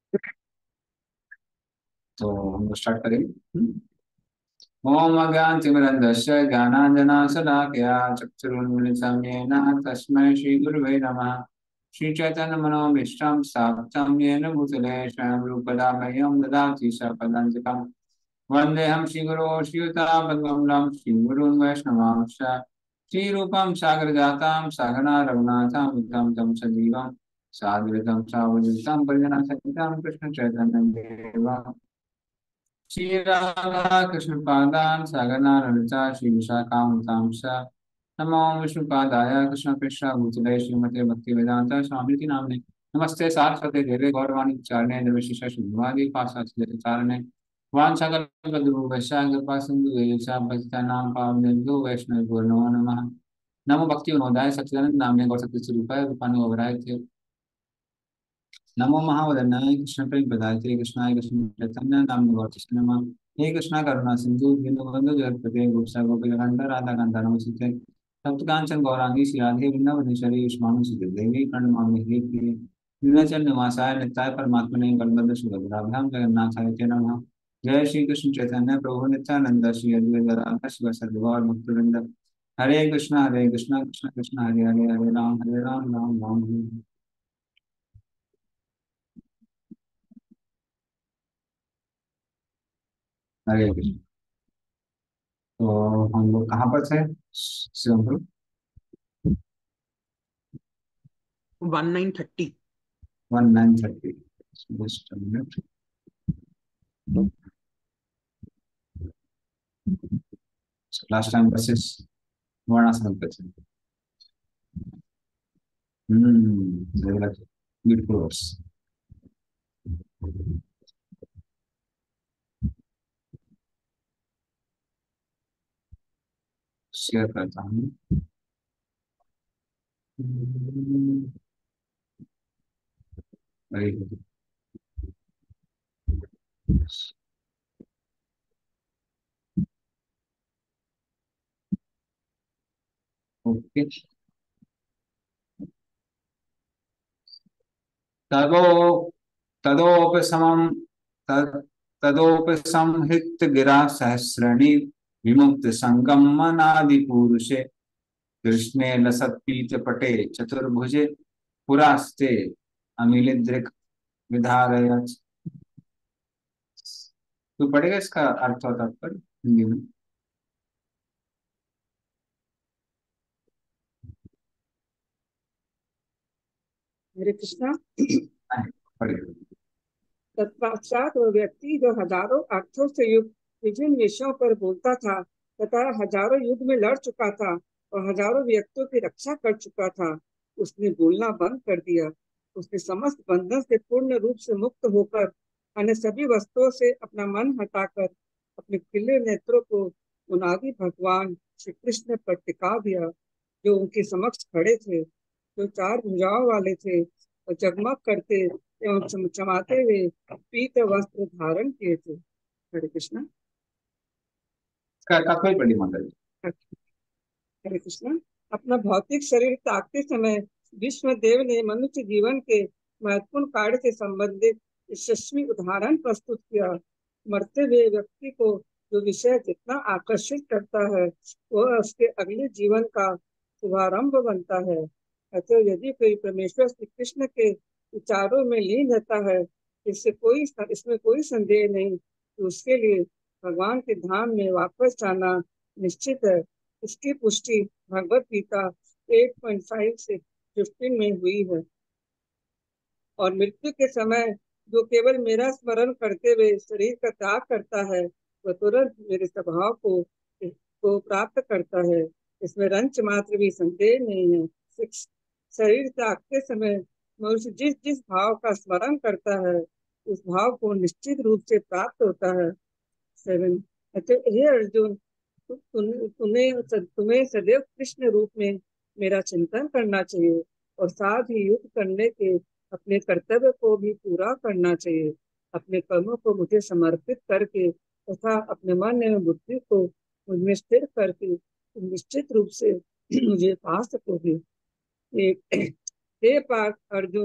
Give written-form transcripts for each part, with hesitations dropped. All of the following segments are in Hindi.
तो हम स्टार्ट करेंगे। ओम अज्ञानतिमिरन्धस्य ज्ञानाञ्जनशलाकया चक्षुरुन्मिलितं येन तस्मै श्रीगुरुवे नमः। श्रीचैतन्यमनोभीष्टं स्थापितं येन भूतले स्वयं रूपदा मह्यं ददाति सपदान्तिकम्। वन्देऽहं श्रीगुरो श्रीयुतापद्मं श्रीगुरून् वैष्णवांश्च श्रीरूपं सागरजातां सहगना रघुनाथां विद्यां तं सजीवं साद्वैतं सावधूतं परिजनसहितं कृष्णचैतन्यदेवम् श्री राधा कृष्ण पादान सागरना ललिता श्री विशाखान्तां च नमो विष्णुपादाय कृष्ण पृष्ठ भूतले श्रीमते भक्ति वेदांत स्वामी नामने नमस्ते सारस्वते देवे गौरवाणी चारणे निर्विशेष शुद्धवादी पाशाच चारणे वांछाकल्पद्रुभश्च कृपा सिंधु वेशा भक्तानां पावनेभ्यो वैष्णव नमो नमः। नमो भक्ति विनोदाय सच्चिदानंद नामने गौरसत्य स्वरूपाय रूपानुग अवराय नमो महावदनाय कृष्ण प्रेम प्रदायते कृष्णाय कृष्ण चैतन्य नाम गौरकृष्ण नमः। हे कृष्णा करुणा सिंधु दीनबंधु जगत्पते गोपा गोपीकांत राधा कांत नमस्ते सप्तकांचन गौरांगी श्री राधे वृंदावनेश्वरी युष्मानु सुधे देवी प्रणमामि हे प्रिय नीलाचल निवासाय नित्याय परमात्मने बलभद्र सुभद्राभ्याम जगन्नाथाय ते नमः। जय श्री कृष्ण चैतन्य प्रभु नित्यानंद श्री अद्वैत गदाधर शिव गौर भक्तवृंद हरे कृष्णा कृष्ण कृष्ण हरे हरे हरे राम राम राम हरे। हरे कृष्ण। तो हम लोग कहाँ पर थे Shivam? 1930। 1930। Just minute. Last time verses वर्णाश्रम पे थे। Beautiful verse. शेयर करता हूँ। Very good. ओके। तदो तदोपशमं तद तदोपसंहृत गिरा सहस्रणी विमुक्त संगम मनादि पुरुषे कृष्णे लसत्पीत पटे चतुर्भुजे पुरास्ते अमिलिद्रिक विधारय। तू पढ़ेगा इसका अर्थ और तात्पर्य हिंदी में? हरे कृष्णा। नहीं, पढ़ेगा। तत्पश्चात वह व्यक्ति जो हजारों अर्थों से युक्त विभिन्न विषयों पर बोलता था तथा हजारों युद्ध में लड़ चुका था और हजारों व्यक्तियों की रक्षा कर चुका था, उसने बोलना बंद कर दिया। उसने समस्त बंधन से पूर्ण रूप से मुक्त होकर अन्य सभी वस्तुओं से अपना मन हटाकर अपने खिले नेत्रों को उनादि भगवान श्री कृष्ण पर टिका दिया, जो उनके समक्ष खड़े थे, जो चार भुजाओं वाले थे और जगमग करते एवं चमचमाते हुए पीत वस्त्र धारण किए थे। हरे कृष्णा। इसका तात्पर्य पढ़ी माता जी। हरे कृष्णा। अपना भौतिक शरीर त्यागते समय विष्णु देव ने मनुष्य जीवन के महत्वपूर्ण कार्य से संबंधित यशस्वी उदाहरण प्रस्तुत किया। मरते हुए व्यक्ति को जो विषय जितना आकर्षित करता है वह उसके अगले जीवन का शुभारंभ बनता है। अतः यदि कोई परमेश्वर श्री कृष्ण के विचारों में लीन रहता है, इसमें कोई संदेह नहीं कि उसके लिए भगवान के धाम में वापस जाना निश्चित है। इसकी पुष्टि भगवत गीता 8.5 से 15 में हुई है। और मृत्यु के समय जो केवल मेरा स्मरण करते हुए शरीर का त्याग करता है वह तुरंत मेरे स्वभाव को प्राप्त करता है, इसमें रंच मात्र भी संदेह नहीं है। 6 शरीर त्यागते समय मनुष्य जिस जिस भाव का स्मरण करता है उस भाव को निश्चित रूप से प्राप्त होता है। 7 अतः हे अर्जुन, तुम्हें सदैव कृष्ण रूप में मेरा चिंतन करना चाहिए और साथ ही युद्ध करने के अपने कर्तव्य को भी पूरा करना चाहिए। अपने कर्मों को मुझे समर्पित करके तथा अपने मन एवं बुद्धि को मुझमें स्थिर करके तुम निश्चित रूप से मुझे पा सकोगे। एक हे पार्थ अर्जुन,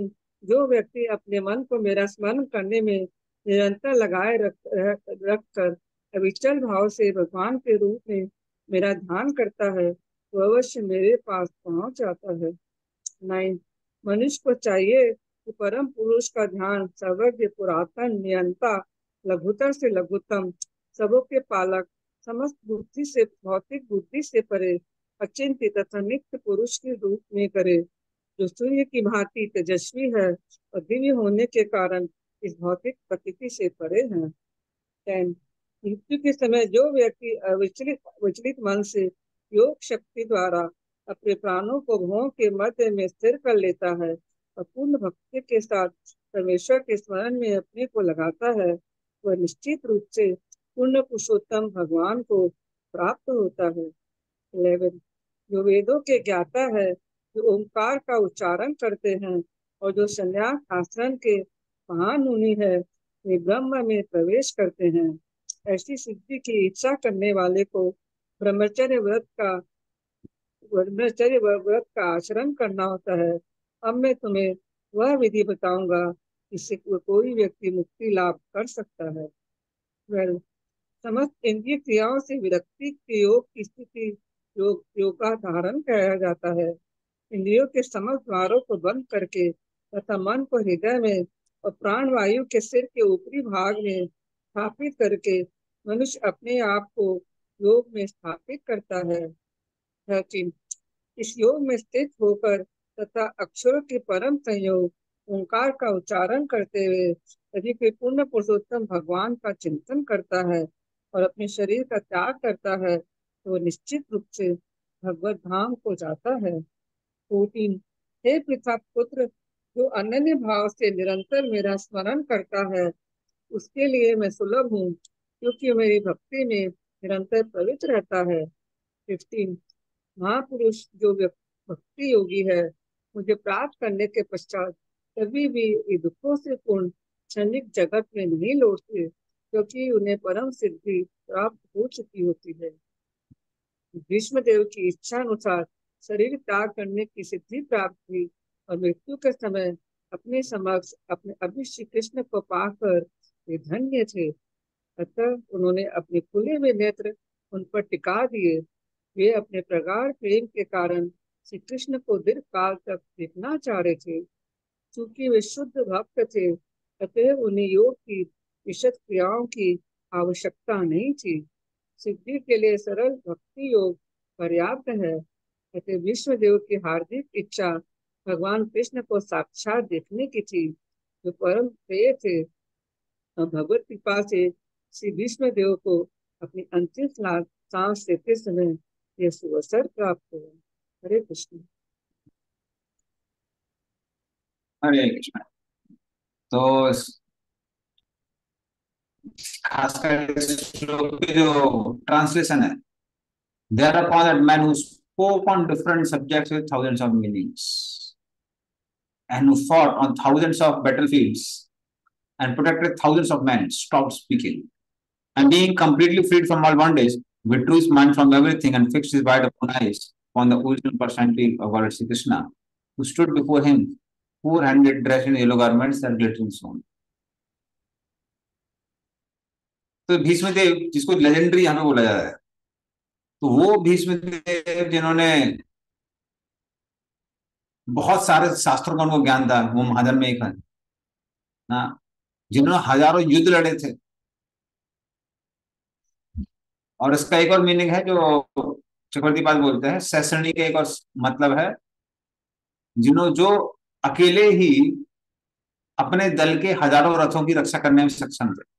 जो व्यक्ति अपने मन को मेरा स्मरण करने में निरंतर लगाए रख कर अविचल भाव से भगवान के रूप में मेरा ध्यान करता है, वो अवश्य मेरे पास पहुंच जाता है। 9, मनुष्य को चाहिए कि परम पुरुष का ध्यान सर्वज्ञ, पुरातन, नियंता, लघुतर से लघुतम, सबों के पालक, समस्त बुद्धि से, भौतिक बुद्धि से परे, अचिंत्य तथा नित्य पुरुष के रूप में करे, जो सूर्य की भांति तेजस्वी है और दिव्य होने के कारण इस भौतिक प्रकृति से परे है। 10, मृत्यु के समय जो व्यक्ति अविचलित विचलित मन से योग शक्ति द्वारा अपने प्राणों को भवों के मध्य में स्थिर कर लेता है और पूर्ण भक्ति के साथ परमेश्वर के स्मरण में अपने को लगाता है, वह निश्चित रूप से पूर्ण पुरुषोत्तम भगवान को प्राप्त होता है। 11, जो वेदों के ज्ञाता है, जो ओंकार का उच्चारण करते हैं और जो संन्यास आश्रम के महान मुनि है, वे ब्रह्म में प्रवेश करते हैं। ऐसी सिद्धि की इच्छा करने वाले को ब्रह्मचर्य व्रत का ब्रह्मचर्य व्रत का आचरण करना होता है। अब मैं तुम्हें वह विधि बताऊंगा जिससे कोई व्यक्ति मुक्ति लाभ कर सकता है। वेल, समस्त इंद्रिय क्रियाओं से विरक्ति के योग की स्थिति योग का धारण किया जाता है। इंद्रियों के समस्त द्वारों को बंद करके तथा मन को हृदय में और प्राण वायु के सिर के ऊपरी भाग में स्थापित करके मनुष्य अपने आप को योग में स्थापित करता है। 13, इस योग में स्थित होकर तथा अक्षरों के परम संयोग ओंकार का उच्चारण करते हुए यदि कोई पूर्ण पुरुषोत्तम भगवान का चिंतन करता है और अपने शरीर का त्याग करता है, तो वो निश्चित रूप से भगवत धाम को जाता है। 14, हे पृथा पुत्र, जो अनन्य भाव से निरंतर मेरा स्मरण करता है, उसके लिए मैं सुलभ हूँ, क्योंकि मेरी भक्ति में निरंतर प्रवृत्त रहता है। 15, महापुरुष जो भक्ति योगी है, मुझे प्राप्त करने के पश्चात कभी भी ये दुखों से पूर्ण क्षणिक जगत में नहीं लौटते, क्योंकि उन्हें परम सिद्धि प्राप्त हो चुकी होती है। भीष्म देव की इच्छा अनुसार शरीर त्याग करने की सिद्धि प्राप्त हुई और मृत्यु के समय अपने समक्ष अपने अभी श्री कृष्ण को पाकर वे धन्य थे। अतः उन्होंने अपने खुले हुए नेत्र उन पर टिका दिए। वे अपने प्रगाढ़ प्रेम के कारण श्री कृष्ण को दीर्घ काल तक देखना चाह रहे थे। चूंकि वे शुद्ध भक्त थे, अतः उन्हें योग की विशद क्रियाओं की आवश्यकता नहीं थी। सिद्धि के लिए सरल भक्ति योग पर्याप्त है। अतः विष्णुदेव की हार्दिक इच्छा भगवान कृष्ण को साक्षात देखने की थी, जो परम प्रिय थे। और भगवत कृपा से श्री विष्णुदेव को अपनी अंतिम सांस लेते समय यह सुअवसर प्राप्त हुआ। हरे कृष्ण। हरे कृष्ण। तो खासकर इस श्लोक की जो ट्रांसलेशन है, thereupon that man who spoke on different subjects with thousands of meanings and who fought on thousands of battlefields and protected thousands of men stopped speaking, and being completely freed from all bondage, withdrew his mind from everything and fixed his wide open eyes upon the original personality of Lord Sri Krishna, who stood before him, four-handed, dressed in yellow garments and glittering stone. तो भीष्मदेव, जिसको लेजेंडरी यहाँ पे बोला जा रहा है, तो वो भीष्मदेव जिन्होंने बहुत सारे शास्त्रों का उनको ज्ञान था, वो महाजन में एक है ना, जिन्होंने हजारों युद्ध लड़े थे। और इसका एक और मीनिंग है जो चक्रवर्ती पाद बोलते हैं, सैसरणी का एक और मतलब है, जो अकेले ही अपने दल के हजारों रथों की रक्षा करने में सक्षम थे,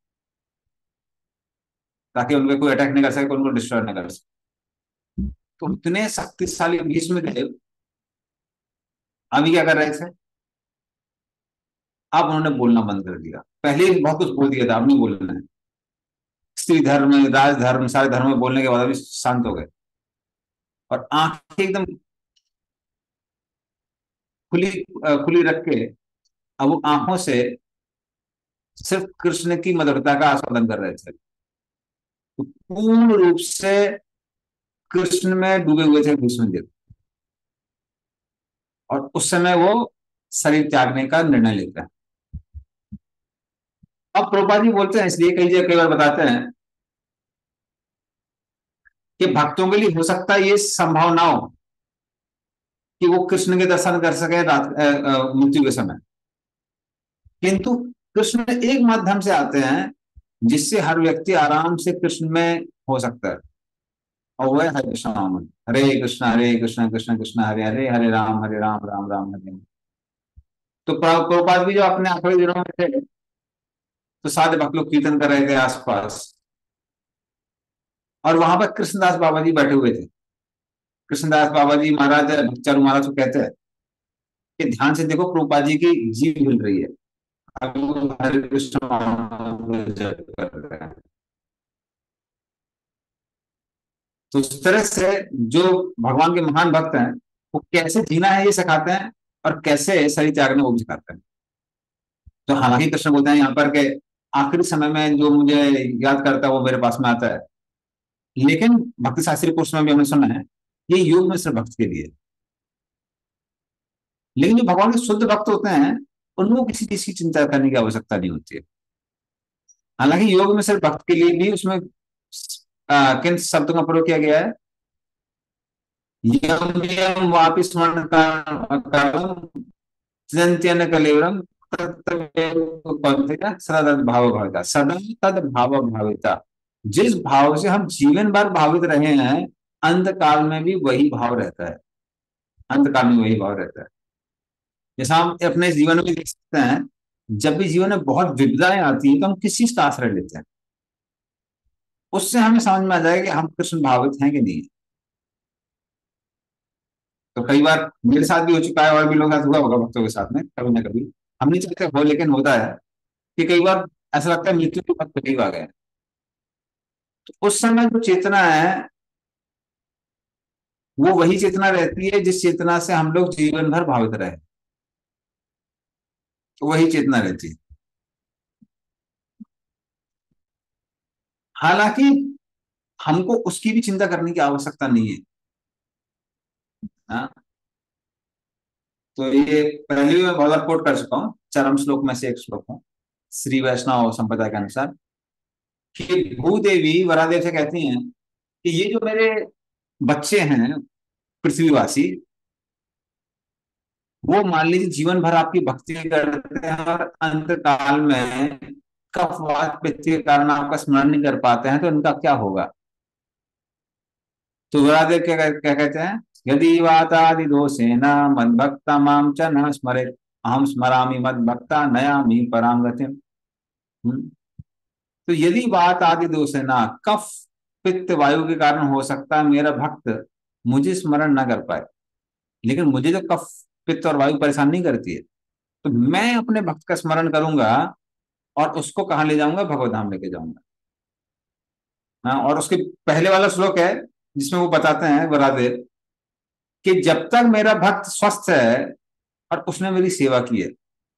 ताकि उनके कोई अटैक नहीं कर सके, उनको डिस्ट्रॉय नहीं कर सके। तो इतने शक्तिशाली भीष्मदेव अभी क्या कर रहे थे? अब उन्होंने बोलना बंद कर दिया। पहले ही बहुत कुछ बोल दिया था, अब नहीं बोलना है। स्त्री धर्म, राजधर्म, सारे धर्म में बोलने के बाद अभी शांत हो गए और आंखें एकदम खुली खुली रख के अब वो आंखों से सिर्फ कृष्ण की मधुरता का आस्वादन कर रहे थे। तो पूर्ण रूप से कृष्ण में डूबे हुए थे भीष्मदेव। और उस समय वो शरीर त्यागने का निर्णय लेते हैं। अब प्रभुपाद जी बोलते हैं, इसलिए कई जगह कई बार बताते हैं कि भक्तों के लिए हो सकता है ये संभव ना हो कि वो कृष्ण के दर्शन कर सके मृत्यु के समय, किंतु कृष्ण एक माध्यम से आते हैं जिससे हर व्यक्ति आराम से कृष्ण में हो सकता है, और वह है हरे कृष्ण नाम। हरे कृष्ण कृष्ण कृष्ण हरे हरे, हरे राम राम राम हरे हरे। तो प्रभुपाद भी जो अपने आखिरी दिनों में थे, तो सारे भक्त लोग कीर्तन कर रहे थे आसपास, और वहां पर कृष्णदास बाबा जी बैठे हुए थे। कृष्णदास बाबा जी महाराज भक्तचारू महाराज को कहते हैं कि ध्यान से देखो, प्रभुपाद जी की जीभ हिल रही है, अब वो हरे कृष्ण कर रहे हैं। तो इस तरह से जो भगवान के महान भक्त हैं, वो कैसे जीना है ये सिखाते हैं, और कैसे शरीर त्यागने वो भी सिखाते हैं। तो हालांकि कृष्ण बोलते हैं यहाँ पर के आखिरी समय में जो मुझे याद करता है वो मेरे पास में आता है, लेकिन भक्ति शास्त्री पुरुष में भी हमने सुना है ये योग में सिर्फ भक्त के लिए। लेकिन जो भगवान के शुद्ध भक्त होते हैं, उनको किसी चीज की चिंता करने की आवश्यकता नहीं होती है। हालांकि योग में सिर्फ भक्त के लिए भी उसमें किन शब्दों का प्रयोग किया गया है, यम यम वापि स्मरण कलेवरम सदा तद भाव भाविता, सदा तद भाव भाविता। जिस भाव से हम जीवन भर भावित रहे हैं, अंत काल में भी वही भाव रहता है, अंत काल में वही भाव रहता है। जैसा हम अपने जीवन में देख सकते हैं, जब भी जीवन में बहुत विपदाएं आती हैं तो हम किसी से आश्रय लेते हैं, उससे हमें समझ में आ जाएगा कि हम कृष्ण भावित हैं कि नहीं। तो कई बार मेरे साथ भी हो चुका है, और भी लोगों के साथ हुआ होगा भक्तों के साथ में कभी ना कभी, हम नहीं चाहते हो लेकिन होता है कि कई बार ऐसा लगता है मृत्यु के बहुत करीब आ गए। तो उस समय जो चेतना है वो वही चेतना रहती है जिस चेतना से हम लोग जीवन भर भावित रहे, तो वही चेतना रहती है। हालांकि हमको उसकी भी चिंता करने की आवश्यकता नहीं है। हाँ, तो ये पहले भी मैं बहुत बार कोट कर चुका हूँ, चरम श्लोक में से एक श्लोक है श्री वैष्णव संप्रदाय के अनुसार, कि भूदेवी वरादेव से कहती हैं कि ये जो मेरे बच्चे हैं पृथ्वीवासी, वो मान लीजिए जीवन भर आपकी भक्ति करते हैं और अंत काल में कफवात पित्त के कारण आपका स्मरण नहीं कर पाते हैं, तो इनका क्या होगा। तो वरादेव क्या कहते हैं, यदि वातादि दोषेण मद्भक्ता माम च न स्मरेत् अहम स्मरामि मद्भक्ता नयामि पराम गतिम। तो यदि बात आदि दोष है ना, कफ पित्त वायु के कारण हो सकता है मेरा भक्त मुझे स्मरण ना कर पाए, लेकिन मुझे जो कफ पित्त और वायु परेशान नहीं करती है, तो मैं अपने भक्त का स्मरण करूंगा और उसको कहाँ ले जाऊंगा, भगवत धाम लेके जाऊंगा। हाँ, और उसके पहले वाला श्लोक है जिसमें वो बताते हैं वरादेव कि जब तक मेरा भक्त स्वस्थ है और उसने मेरी सेवा की है,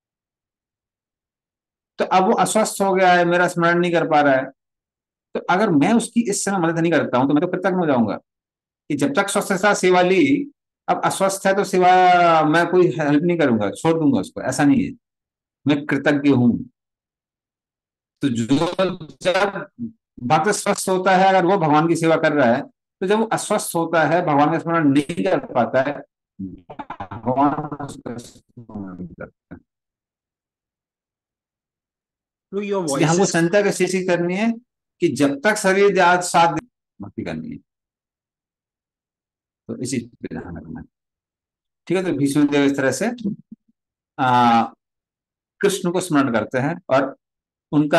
तो अब वो अस्वस्थ हो गया है, मेरा स्मरण नहीं कर पा रहा है, तो अगर मैं उसकी इस समय मदद नहीं करता हूं तो मैं तो कृतज्ञ हो जाऊंगा कि जब तक स्वस्थ था सेवा ली, अब अस्वस्थ है तो सेवा मैं कोई हेल्प नहीं करूंगा, छोड़ दूंगा उसको, ऐसा नहीं है, मैं कृतज्ञ हूं। तो जो जब भक्त स्वस्थ होता है, अगर वो भगवान की सेवा कर रहा है, तो जब वो अस्वस्थ होता है, भगवान का स्मरण नहीं कर पाता है, भगवान उसका स्मरण नहीं करता है। तो your इसलिए voice हमको is संता की शेषी करनी है कि जब तक शरीर साथ दे, भक्ति करनी है। तो इसी पे ध्यान रखना है। ठीक है, तो भीष्म देव इस तरह से आ, कृष्ण को स्मरण करते हैं और उनका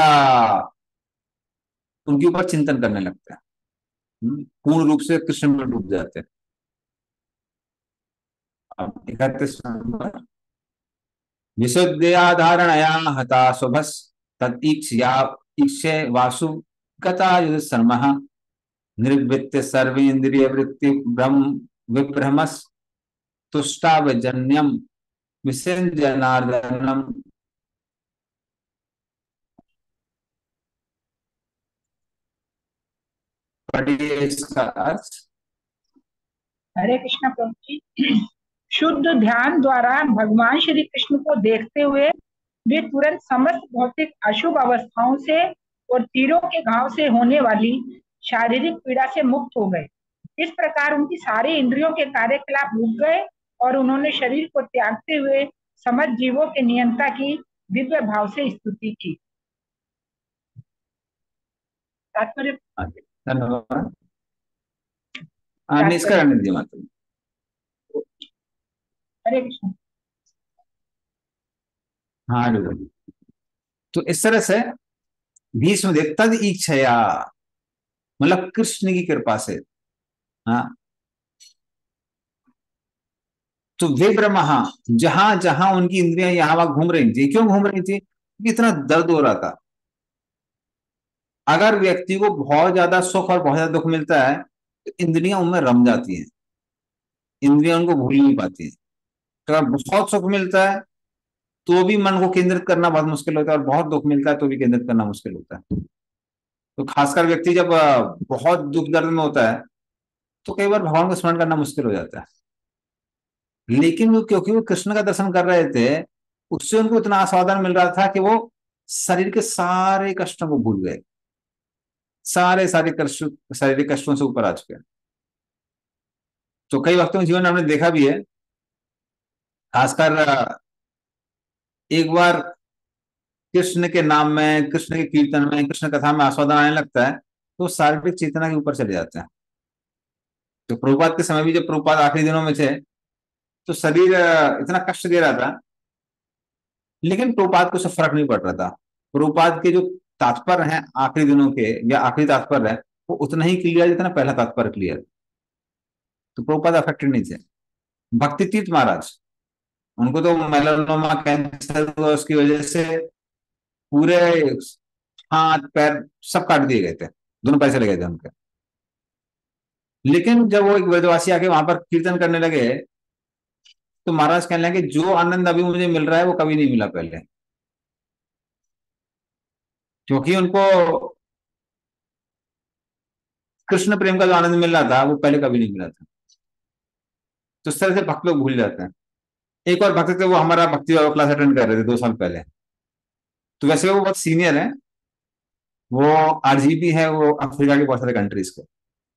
उनके ऊपर चिंतन करने लगते हैं, पूर्ण रूप से कृष्ण में डूब जाते हैं। अब 31 नंबर, विशुद्धयाधारणया हता शुभस तत्ईक्षया ईक्षे वासु गता युध शर्म निर्वृत्य सर्वेन्द्रिय वृत्ति ब्रह्म विभ्रमस तुष्टावजन्यम विसर्जनार्दनम। पढ़िए इसका अर्थ। हरे कृष्ण प्रभु जी। शुद्ध ध्यान द्वारा भगवान श्री कृष्ण को देखते हुए वे तुरंत समस्त भौतिक अशुभ अवस्थाओं से और तीरों के घाव से होने वाली शारीरिक पीड़ा से मुक्त हो गए। इस प्रकार उनकी सारी इंद्रियों के कार्यकलाप रुक गए और उन्होंने शरीर को त्यागते हुए समस्त जीवों के नियंता की दिव्य भाव से स्तुति की। तात्पर्य धन्यवाद। निष्करण दीजिए माता। हरे कृष्ण। हाँ, तो इस तरह से भीष्म देव तद इच्छया, मतलब कृष्ण की कृपा से, हाँ, तो वे ब्रह्मा, जहां जहां उनकी इंद्रियां यहां वहां घूम रही थी। क्यों घूम रही थी? क्योंकि इतना दर्द हो रहा था। अगर व्यक्ति को बहुत ज्यादा सुख और बहुत ज्यादा दुख मिलता है तो इंद्रियां उनमें रम जाती हैं, इंद्रियां उनको भूल नहीं पाती हैं। तो अगर बहुत सुख मिलता है तो भी मन को केंद्रित करना बहुत मुश्किल होता है, और बहुत दुख मिलता है तो भी केंद्रित करना मुश्किल होता है। तो खासकर व्यक्ति जब बहुत दुख दर्द में होता है तो कई बार भगवान को स्मरण करना मुश्किल हो जाता है। लेकिन वो, क्योंकि वो कृष्ण का दर्शन कर रहे थे, उससे उनको इतना आस्वादन मिल रहा था कि वो शरीर के सारे कष्टों को भूल गए, सारे सारे कष्ट, शारीरिक कष्टों से ऊपर आ चुके हैं। तो कई वक्तों के जीवन में हमने देखा भी है, खासकर एक बार कृष्ण के नाम में, कृष्ण के कीर्तन में, कृष्ण कथा में आस्वादन आने लगता है तो शारीरिक चेतना के ऊपर चले जाते हैं। तो प्रभुपाद के समय भी, जब प्रभुपाद आखिरी दिनों में थे, तो शरीर इतना कष्ट दे रहा था, लेकिन प्रभुपाद को उससे फर्क नहीं पड़ रहा था। प्रभुपाद के जो तात्पर्य हैं आखिरी दिनों के, या आखिरी तात्पर्य है, वो उतना ही क्लियर जितना पहला तात्पर्य क्लियर। तो प्रभुपाद अफेक्टेड नहीं थे। भक्ति तीर्थ महाराज, उनको तो मेलानोमा कैंसर हुआ, उसकी वजह से पूरे हाथ पैर सब काट दिए गए थे, दोनों पैसे लगे थे उनके। लेकिन जब वो एक ब्रजवासी आके वहां पर कीर्तन करने लगे तो महाराज कहने लगे, जो आनंद अभी मुझे मिल रहा है वो कभी नहीं मिला पहले। क्योंकि उनको कृष्ण प्रेम का जो आनंद मिल रहा था वो पहले कभी नहीं मिला था। तो इस तरह से भक्त लोग भूल जाते हैं। एक और भक्त थे, वो हमारा भक्ति वाला क्लास अटेंड कर रहे थे 2 साल पहले। तो वैसे वो बहुत सीनियर है, वो आरजीपी है, वो अफ्रीका के बहुत सारे कंट्रीज के।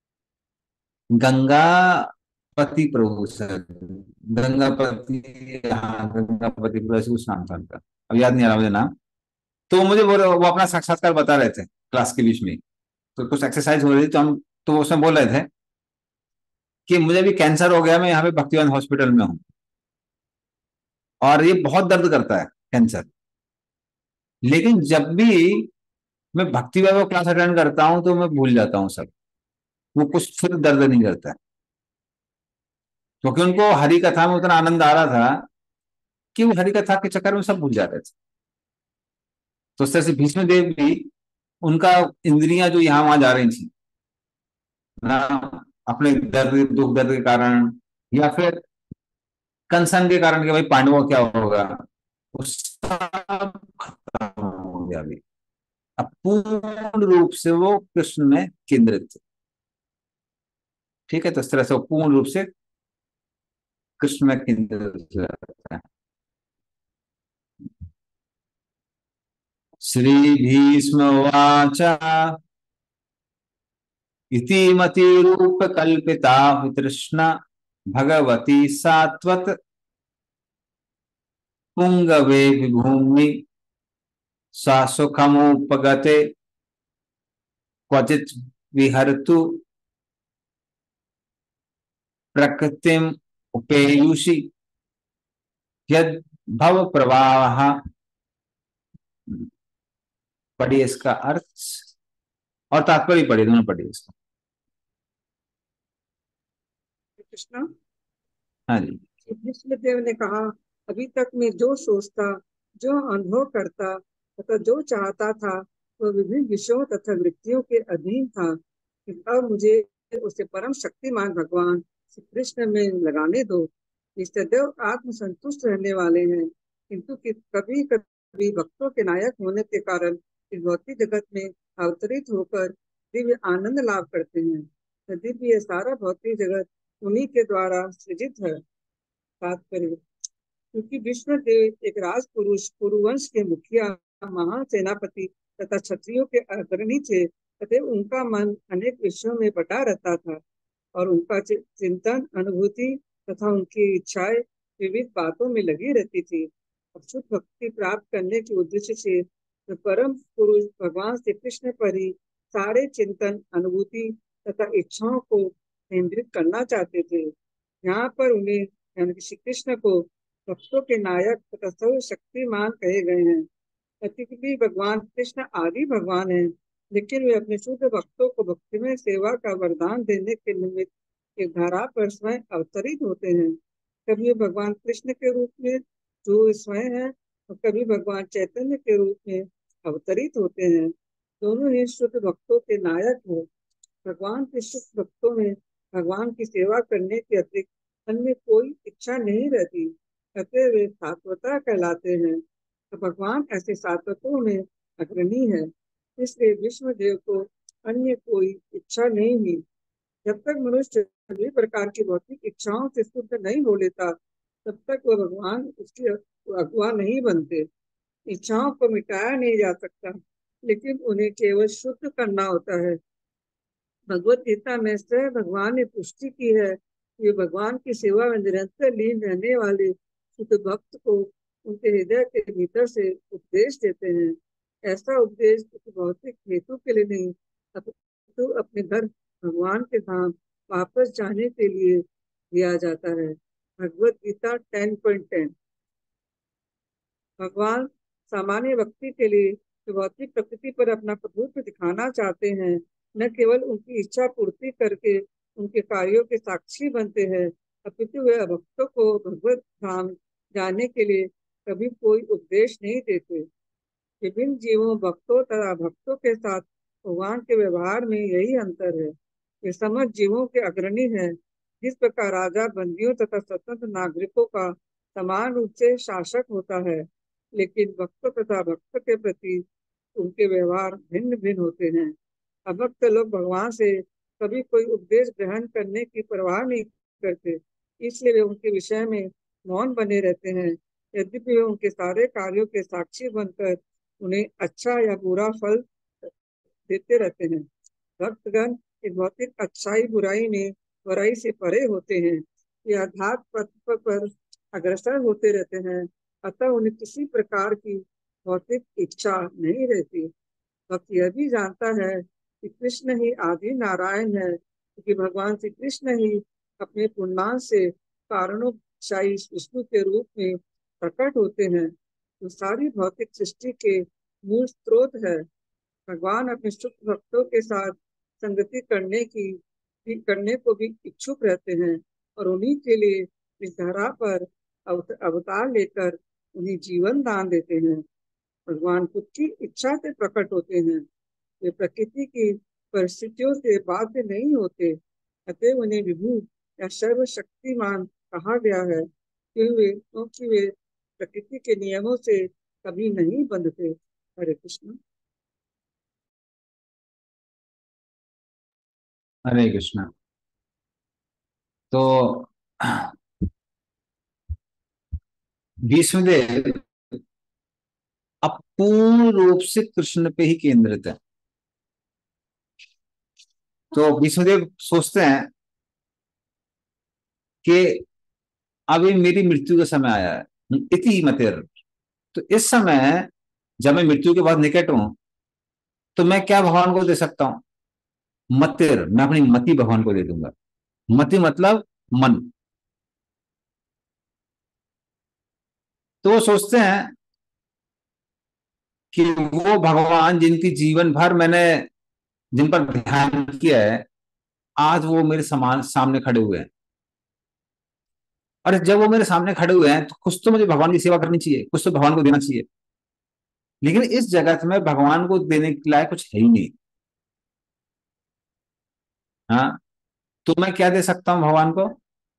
गंगापति प्रभु सर, गंगापति, हाँ गंगापति प्रभु, ऐसे कुछ नाम था उनका, अब याद नहीं आ रहा मुझे नाम। तो मुझे वो अपना साक्षात्कार बता रहे थे क्लास के बीच में। तो कुछ एक्सरसाइज हो रही थी, तो हम, तो उसमें बोल रहे थे कि मुझे भी कैंसर हो गया, मैं यहाँ पे भक्तिवान हॉस्पिटल में हूँ, और ये बहुत दर्द करता है कैंसर। लेकिन जब भी मैं भक्ति वैभव क्लास अटेंड करता हूँ तो मैं भूल जाता हूँ सब, वो कुछ फिर दर्द नहीं करता है। क्योंकि उनको हरि कथा में उतना आनंद आ रहा था कि वो हरि कथा के चक्कर में सब भूल जा रहे थे। तो उस तरह से भीष्म देव भी, उनका इंद्रियां जो यहाँ वहां जा रही थी ना, अपने दर्द, दुख दर्द के कारण, या फिर कंसन के कारण कि भाई पांडवों क्या होगा, वो सब खत्म हो गया अभी। अब पूर्ण रूप से वो कृष्ण में केंद्रित थे। ठीक है, तो इस तरह से वो पूर्ण रूप से कृष्ण में केंद्रित हो जाता है। श्री भीष्म उवाच इति मति रूप कल्पिता वितृष्णा भगवती सात्वत पुंगवे विभूमि सा सुखमुपगते क्वचित विहरतु प्रकृतिम उपेयुषि यद भव प्रवाह। पढ़िए इसका अर्थ और तात्पर्य पढ़िए, दोनों पढ़िए इसका। कृष्णा, हाँ जी। विष्णुदेव ने कहा, अभी तक मैं जो सोचता, जो अनुभव करता तथा जो चाहता था वह विभिन्न विषयों तथा वृत्तियों के अधीन था। अब मुझे उसे परम शक्तिमान भगवान श्री कृष्ण में लगाने दो। ये सदैव आत्मसंतुष्ट रहने वाले हैं, किंतु कभी कभी भक्तों के नायक होने के कारण इस भौतिक जगत में अवतरित होकर दिव्य आनंद लाभ करते हैं। यद्यपि ये सारा भौतिक जगत उन्हीं के द्वारा सृजित है। तात्पर्य। क्योंकि विष्णुदेव एक राजपुरुष कुरुवंश के मुखिया, महान सेनापति तथा क्षत्रियों के अग्रणी थे, अतः उनका मन अनेक विषयों में बटा रहता था और उनका चिंतन, अनुभूति तथा उनकी इच्छाएं विविध बातों में लगी रहती थी। और शुद्ध भक्ति प्राप्त करने के उद्देश्य से तो परम पुरुष भगवान श्री कृष्ण पर ही सारे चिंतन, अनुभूति तथा इच्छाओं को केंद्रित करना चाहते थे। यहाँ पर उन्हें यानी कि श्री कृष्ण को भक्तों के नायक तथा सर्वशक्तिमान कहे गए हैं। अतिथि भगवान कृष्ण आदि भगवान हैं, लेकिन वे अपने शुद्ध भक्तों को भक्तिमय सेवा का वरदान देने के निमित्त एक धारा पर स्वयं अवतरित होते हैं। कभी भगवान कृष्ण के रूप में जो स्वयं है, और कभी भगवान चैतन्य के रूप में अवतरित होते हैं। दोनों ही शुद्ध भक्तों के नायक हैं। भगवान के शुद्ध भक्तों में भगवान की सेवा करने के अतिरिक्त अन्य कोई इच्छा नहीं रहती, अतः वे सात्वता कहलाते हैं। तो भगवान ऐसे सात्वतों में अग्रणी है, इसलिए विष्णुदेव को अन्य कोई इच्छा नहीं हुई। जब तक मनुष्य सभी प्रकार की भौतिक इच्छाओं से शुद्ध नहीं हो लेता, तब तक वह भगवान उसके अगुआ नहीं बनते। इच्छाओं को मिटाया नहीं जा सकता, लेकिन उन्हें केवल शुद्ध करना होता है। भगवत गीता में स्वयं भगवान ने पुष्टि की है कि भगवान की सेवा में निरंतर लीन रहने वाले शुद्ध भक्त को उनके हृदय के भीतर से उपदेश देते हैं। ऐसा उपदेश किसी भौतिक हेतु के लिए नहीं, अपितु अपने घर भगवान के धाम वापस जाने के लिए दिया जाता है। भगवत गीता 10.10। भगवान सामान्य व्यक्ति के लिए जो भौतिक प्रकृति पर अपना प्रभुत्व दिखाना चाहते हैं, न केवल उनकी इच्छा पूर्ति करके उनके कार्यों के साक्षी बनते हैं, अपितु वे भक्तों को भगवत धाम जाने के लिए कभी कोई उपदेश नहीं देते। विभिन्न जीवों, भक्तों तथा भक्तों के साथ भगवान के व्यवहार में यही अंतर है। वे समस्त जीवों के अग्रणी है। जिस प्रकार राजा बंदियों तथा स्वतंत्र नागरिकों का समान रूप से शासक होता है, लेकिन भक्त तथा भक्त के प्रति उनके व्यवहार भिन्न भिन्न होते हैं। अभक्त लोग भगवान से कभी कोई उपदेश ग्रहण करने की परवाह नहीं करते, इसलिए वे उनके विषय में मौन बने रहते हैं। यद्यपि वे उनके सारे कार्यों के साक्षी बनकर उन्हें अच्छा या बुरा फल देते रहते हैं। भक्तगण इस भौतिक अच्छाई बुराई में बुराई से परे होते हैं। ये अध्यात्म पथ पर अग्रसर होते रहते हैं, अतः उन्हें किसी प्रकार की भौतिक इच्छा नहीं रहती। भक्त यह भी जानता है कि कृष्ण ही आदि नारायण है, क्योंकि भगवान श्री कृष्ण ही अपने पूर्णांश से कारणोपशायी विष्णु के रूप में प्रकट होते हैं, जो सारी भौतिक सृष्टि के मूल स्रोत है। भगवान अपने शुद्ध भक्तों के साथ संगति करने को भी इच्छुक रहते हैं और उन्हीं के लिए इस धरा पर अवतार लेकर उन्हें जीवन दान देते हैं। भगवान खुद की इच्छा से प्रकट होते हैं। वे प्रकृति की परिस्थितियों से बाध्य नहीं होते, अतः उन्हें विभु या सर्वशक्तिमान कहा गया है, क्योंकि वे प्रकृति के नियमों से कभी नहीं बंधते। हरे कृष्ण। हरे कृष्ण। तो भीष्मदेव अब पूर्ण रूप से कृष्ण पे ही केंद्रित है। तो भीष्मदेव सोचते हैं कि अभी मेरी मृत्यु का समय आया है, इति मतिर। तो इस समय जब मैं मृत्यु के बाद निकट हूं, तो मैं क्या भगवान को दे सकता हूं? मतिर, मैं अपनी मति भगवान को दे दूंगा। मति मतलब मन। तो वो सोचते हैं कि वो भगवान जिनकी जीवन भर मैंने जिन पर ध्यान किया है, आज वो मेरे सामने खड़े हुए हैं। और जब वो मेरे सामने खड़े हुए हैं, तो कुछ तो मुझे भगवान की सेवा करनी चाहिए, कुछ तो भगवान को देना चाहिए। लेकिन इस जगत में भगवान को देने के लायक कुछ है ही नहीं। हाँ, तो मैं क्या दे सकता हूं भगवान को?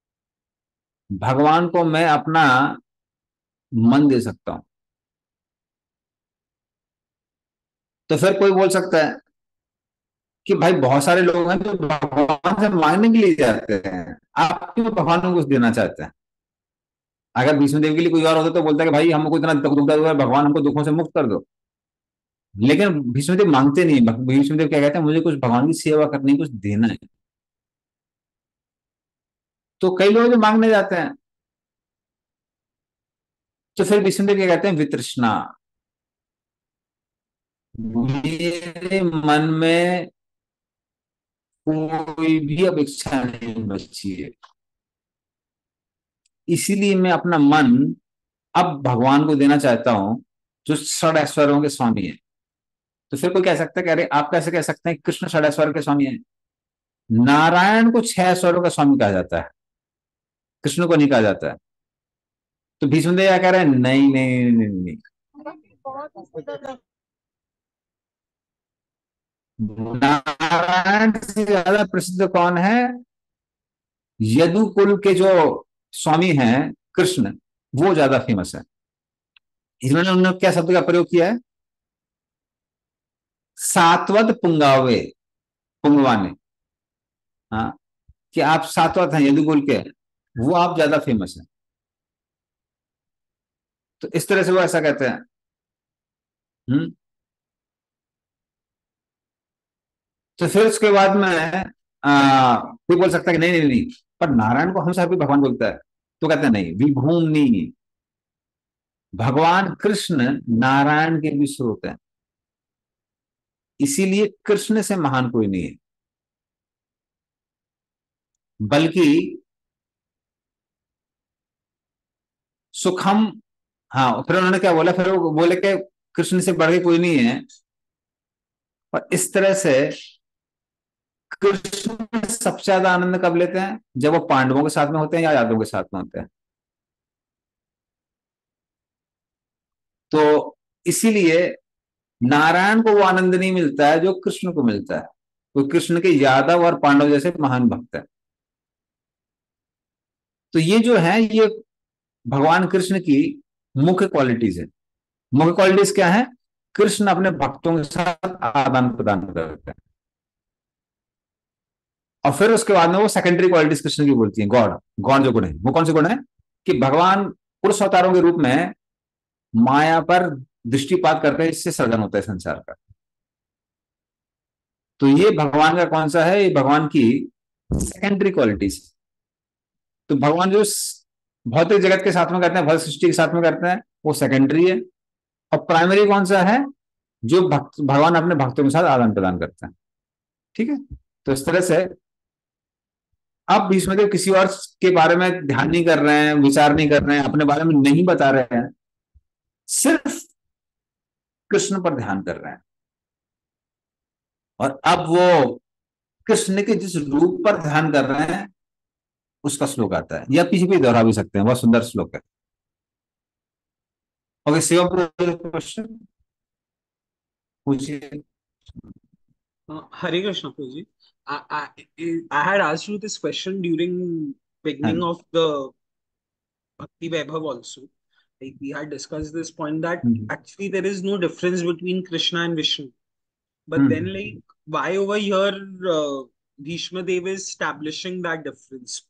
भगवान को मैं अपना मन दे सकता हूं। तो फिर कोई बोल सकता है कि भाई बहुत सारे लोग हैं जो भगवान से मांगने के लिए जाते हैं, आप क्यों भगवान को कुछ देना चाहते हैं? अगर भीष्मदेव के लिए कोई और होता तो बोलता कि भाई हमको इतना दुख दुख हुआ है, भगवान हमको दुखों से मुक्त कर दो। लेकिन भीष्मदेव मांगते नहीं। भीष्मदेव क्या कहते हैं, मुझे कुछ भगवान की सेवा करनी, कुछ देना है। तो कई लोग जो मांगने जाते हैं, तो फिर भीष्मदेव क्या कहते हैं, वितृष्णा, मेरे मन में कोई भी अपेक्षा नहीं बची है, इसीलिए मैं अपना मन अब भगवान को देना चाहता हूं, जो षड ऐश्वर्यों के स्वामी है। तो फिर कोई कह सकता है कि अरे आप कैसे कह सकते हैं कि कृष्ण षड ऐश्वर्य के स्वामी है? नारायण को 6 ऐश्वर्यों का स्वामी कहा जाता है, कृष्ण को नहीं कहा जाता है। तो भीष्मदेव क्या कह रहे हैं, नहीं नहीं नहीं नहीं, नारायण से ज्यादा प्रसिद्ध कौन है? यदुकुल के जो स्वामी हैं कृष्ण, वो ज्यादा फेमस है। इन्होंने उन्होंने क्या शब्द का प्रयोग किया है, सात्वत पुंगावे, पुंगवाने। हाँ, कि आप सात्वत हैं यदुकुल के, वो आप ज्यादा फेमस हैं। तो इस तरह से वो ऐसा कहते हैं। हम्म। तो फिर उसके बाद में कोई बोल सकता है कि नहीं नहीं नहीं, पर नारायण को हम सब भी भगवान बोलता है। तो कहते हैं नहीं, विभूमि, भगवान कृष्ण नारायण के भी स्रोत हैं, इसीलिए कृष्ण से महान कोई नहीं है। बल्कि सुखम, हाँ, फिर उन्होंने क्या बोला, फिर वो बोले कि कृष्ण से बढ़ के कोई नहीं है। और इस तरह से कृष्ण सबसे ज्यादा आनंद कब लेते हैं, जब वो पांडवों के साथ में होते हैं या यादवों के साथ में होते हैं। तो इसीलिए नारायण को वो आनंद नहीं मिलता है जो कृष्ण को मिलता है, तो कृष्ण के यादव और पांडव जैसे महान भक्त है। तो ये जो है, ये भगवान कृष्ण की मुख्य क्वालिटीज है। मुख्य क्वालिटीज क्या है? कृष्ण अपने भक्तों के साथ आदान प्रदान करते हैं। और फिर उसके बाद में वो सेकेंडरी क्वालिटीज कृष्ण की बोलती हैं, गॉड, गॉड जो गुण है वो कौन से गुण है? कि भगवान पुरुष अवतारों के रूप में माया पर दृष्टिपात करते हैं, इससे सृजन होता है संसार का। तो ये भगवान का कौन सा है? ये भगवान की सेकेंडरी क्वालिटीज। तो भगवान जो भौतिक जगत के साथ में करते हैं, भौतिक सृष्टि के साथ में करते हैं, वो सेकेंडरी है। और प्राइमरी कौन सा है? जो भगवान अपने भक्तों के साथ आदान प्रदान करते हैं। ठीक है। तो इस तरह से अब भीष्मदेव किसी और के बारे में ध्यान नहीं कर रहे हैं, विचार नहीं कर रहे हैं, अपने बारे में नहीं बता रहे हैं, सिर्फ कृष्ण पर ध्यान कर रहे हैं। और अब वो कृष्ण के जिस रूप पर ध्यान कर रहे हैं, उसका श्लोक आता है, या पीछे भी दोहरा भी सकते हैं, बहुत सुंदर श्लोक है। ओके, शिवम, क्वेश्चन पूछिए। Hare Krishna, Prabhuji. I had asked you this question during हाँ beginning of the Bhakti Vaibhav also. Like we had discussed this point that hmm, actually there is no difference between Krishna and Vishnu. But then like why over here Bhishma Dev is establishing that difference?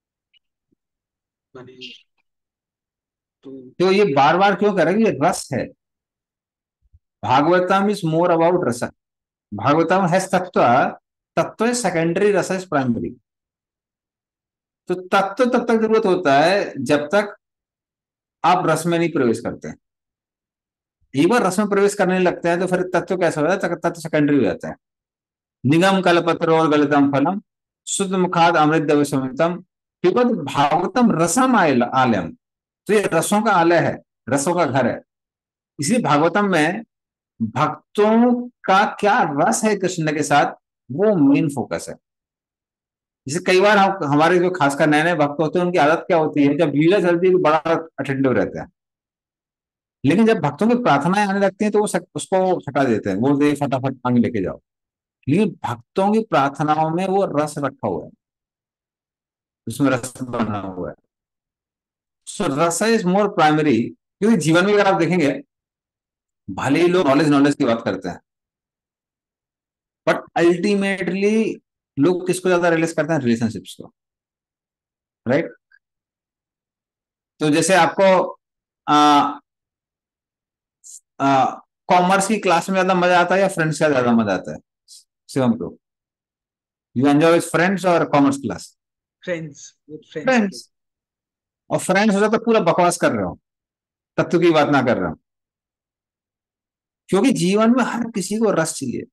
माने, तो तो ये बार बार क्यों कर रहे हैं? ये रस है। भागवतम इज मोर अबाउट रस। भागवतम है तत्व, तत्व सेकेंडरी, रस इज प्राइमरी। तो तत्व तब तक जरूरत होता है जब तक आप रस में नहीं प्रवेश करते हैं। एक बार रस में प्रवेश करने लगते हैं तो फिर तत्व कैसा हो जाता है? तत्व सेकेंडरी हो जाता है। निगम कलपत्र और गलितम फलम, शुद्ध मुखाद अमृत दव समितम, पिबत भागवतम रसम आलयम। तो ये रसों का आलय है, रसों का घर है। इसलिए भागवतम में भक्तों का क्या रस है कृष्ण के साथ, वो मेन फोकस है। जैसे कई बार हमारे जो खासकर नए नए भक्त होते हैं, उनकी आदत क्या होती है, जब लीला चलती है तो बड़ा अटेंटिव रहते हैं। लेकिन जब भक्तों की प्रार्थनाएं आने लगती हैं तो वो उसको हटा देते हैं, बोलते हैं फटाफट आगे लेके जाओ। लेकिन भक्तों की प्रार्थनाओं में वो रस रखा हुआ है, उसमें रस बना हुआ है। सो रस इज मोर प्राइमरी। क्योंकि जीवन में अगर आप देखेंगे, भले ही लोग नॉलेज नॉलेज की बात करते हैं, बट अल्टीमेटली लोग किसको ज्यादा रिलेट करते हैं? रिलेशनशिप्स को, राइट? तो जैसे आपको कॉमर्स की क्लास में ज्यादा मजा आता है या फ्रेंड्स का ज्यादा मजा आता है शिवम को? यू एंजॉय विद फ्रेंड्स और commerce class? Friends, with friends. Friends. और फ्रेंड्स हो जाए तो पूरा बकवास कर रहे हो, तत्व की बात ना कर रहे हो, क्योंकि जीवन में हर किसी को रस चाहिए।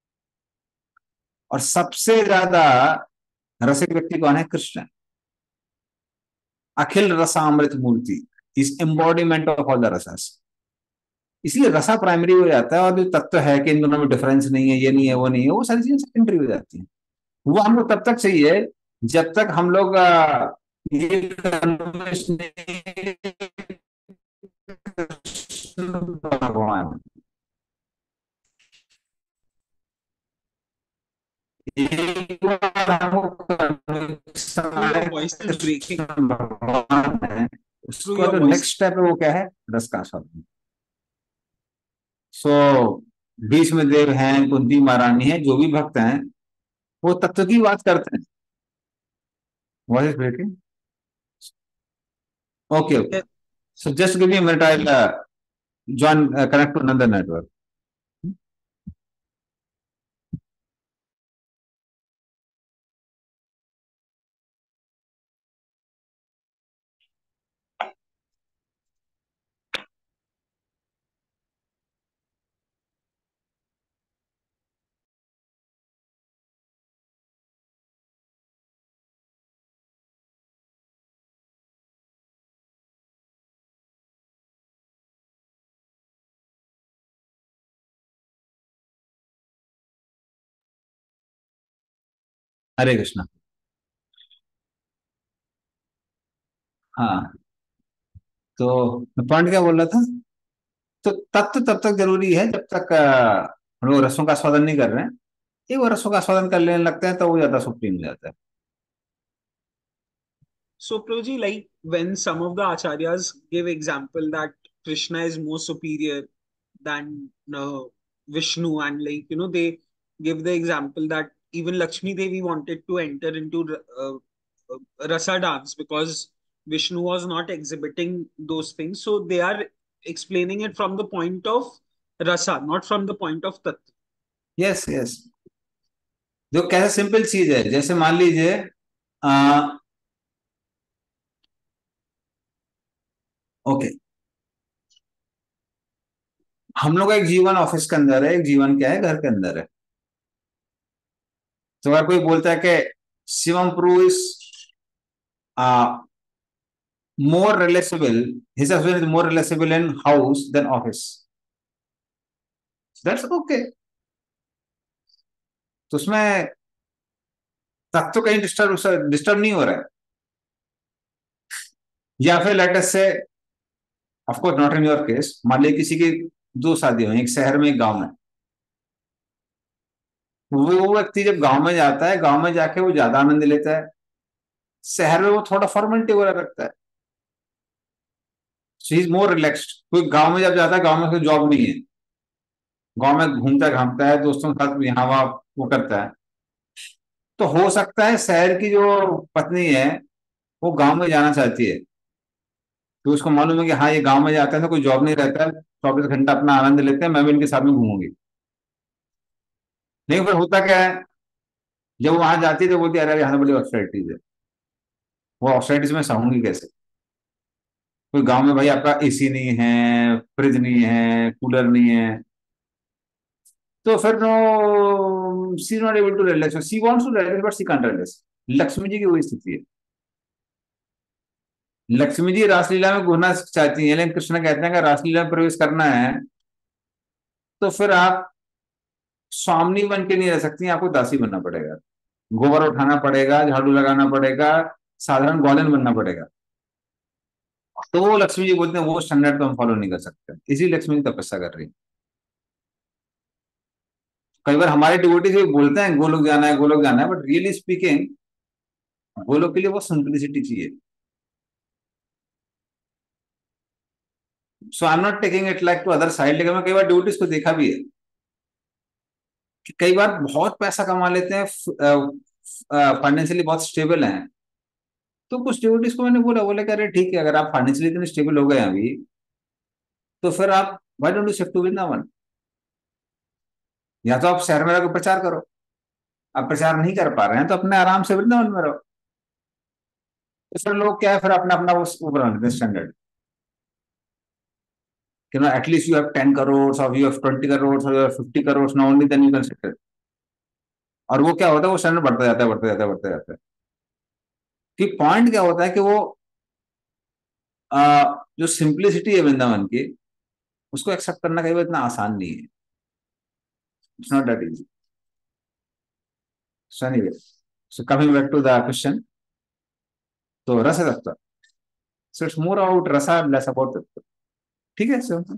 और सबसे ज्यादा रसिक व्यक्ति कौन है? कृष्ण। अखिल रसामृत मूर्ति, इस एम्बॉडीमेंट ऑफ ऑल द रसस। इसलिए रसा प्राइमरी हो जाता है, और जो तत्व है कि इन दोनों में डिफरेंस नहीं है, ये नहीं है, वो नहीं है, वो सारी चीजें सेकेंडरी हो जाती हैं। वो हम लोग तब तक चाहिए जब तक हम लोग ये converse नहीं- भगवान, एक बार हमको conviction Through your आए voice कि is breaking. कृष्ण भगवान है, Through उसका your जो voice. नेक्स्ट स्टेप है वो क्या है? रस का आस्वादन। सो भीष्म देव हैं, कुंती महारानी है, जो भी भक्त हैं वो तत्व की बात करते हैं। Voice is breaking. Okay okay, Yeah. So just give me a minute, I'll join, connect to another network. Hare Krishna. हाँ, तो पॉइंट क्या बोल रहा था? तो तत्व तब तक जरूरी है जब तक हम लोग रसों का आस्वादन नहीं कर रहे हैं। एक बार रसों का आस्वादन कर लेने लगते हैं तो वो ज्यादा सुप्रीम हो जाता है। So, Prabhuji, like when some of the acharyas give example that Krishna is more superior than Vishnu, and like they give the example that even Lakshmi Devi wanted to enter into rasa dance because Vishnu was not exhibiting those things. So they are explaining it from the point of rasa, not from the point of tattva. Yes yes, जो कैसे सिंपल चीज है, जैसे मान लीजिए ओके, हम लोग का एक जीवन ऑफिस के अंदर है, एक जीवन क्या है? घर के अंदर है। तो अगर कोई बोलता है कि शिवम प्रू is more relatable, his husband is more relatable in house than office, that's okay। तो उसमें तत्व कहीं डिस्टर्ब डिस्टर्ब नहीं हो रहा है। या फिर let us say, of course not in your case, मान लीजिए किसी की दो शादी हुई, एक शहर में एक गांव में। वो व्यक्ति जब गांव में जाता है, गांव में जाके वो ज्यादा आनंद लेता है, शहर में वो थोड़ा फॉर्मेलिटी वगैरह रखता है। She is more relaxed. कोई गांव में जब जाता है, गांव में कोई जॉब नहीं है, गांव में घूमता घामता है, दोस्तों के साथ यहाँ वहां वो करता है। तो हो सकता है शहर की जो पत्नी है वो गांव में जाना चाहती है, तो उसको मालूम है कि हाँ ये गांव में जाता है तो कोई जॉब नहीं रहता है, 24 घंटा अपना आनंद लेते हैं, मैं भी इनके साथ में घूमूंगी। लेकिन फिर होता क्या है, जब वो वहां जाती है तो बोलती है अरे यहाँ तो बड़ी ऑस्टेरिटीज है, वो ऑस्टेरिटीज में सहूंगी कैसे? कोई गांव में भाई आपका एसी नहीं है, फ्रिज नहीं है, कूलर नहीं है, तो फिर no, she not able to relax, she wants to relax but she can't relax. Lakshmi ji की वही स्थिति है। लक्ष्मी जी रासलीला में घूमना चाहती हैं, लेकिन कृष्ण कहते हैं कि रासलीला में प्रवेश करना है तो फिर आप स्वामिनी बन के नहीं रह सकती, आपको दासी बनना पड़ेगा, गोबर उठाना पड़ेगा, झाड़ू लगाना पड़ेगा, साधारण ग्वालन बनना पड़ेगा। तो वो लक्ष्मी जी बोलते हैं वो स्टैंडर्ड तो हम फॉलो नहीं कर सकते, इसी लक्ष्मी जी तपस्या कर रही है। कई बार हमारे डिवोटीज भी बोलते हैं गोलोक जाना है, गोलोक जाना है, बट रियली स्पीकिंग गोलोक के लिए वो सिंप्लिसिटी चाहिए। So I am not taking it like to other side, लेकिन मैं कई बार डिवोटीज को देखा भी है कि कई बार बहुत पैसा कमा लेते हैं, फाइनेंशियली बहुत स्टेबल हैं, तो कुछ डिवोटीज को मैंने बोला, बोले कि अरे ठीक है, अगर आप फाइनेंशियली इतने स्टेबल हो गए अभी, तो फिर आप why don't you shift to Vrindavan? या तो आप शहर में रहकर प्रचार करो, आप प्रचार नहीं कर पा रहे हैं तो अपने आराम से वृंदावन में रहो। तो फिर लोग क्या है, फिर अपना अपना वो बना लेते हैं स्टैंडर्ड, कि no at least you have 10 crore और यू हैव 20 करोड़ और you have 50 crore, now only then you can shift. और वो क्या होता है, वो स्टैंडर्ड बढ़ता जाता है, बढ़ता जाता है, बढ़ता जाता है। कि पॉइंट क्या होता है कि वो जो सिंप्लिसिटी है वृंदावन की, उसको एक्सेप्ट करना कई बार इतना आसान नहीं है। It's not that easy. So anyway, so coming back to the question, तो रस तत्व, सो इट्स मोर अबाउट रसा, लेस अबाउट तत्व। ठीक है सर?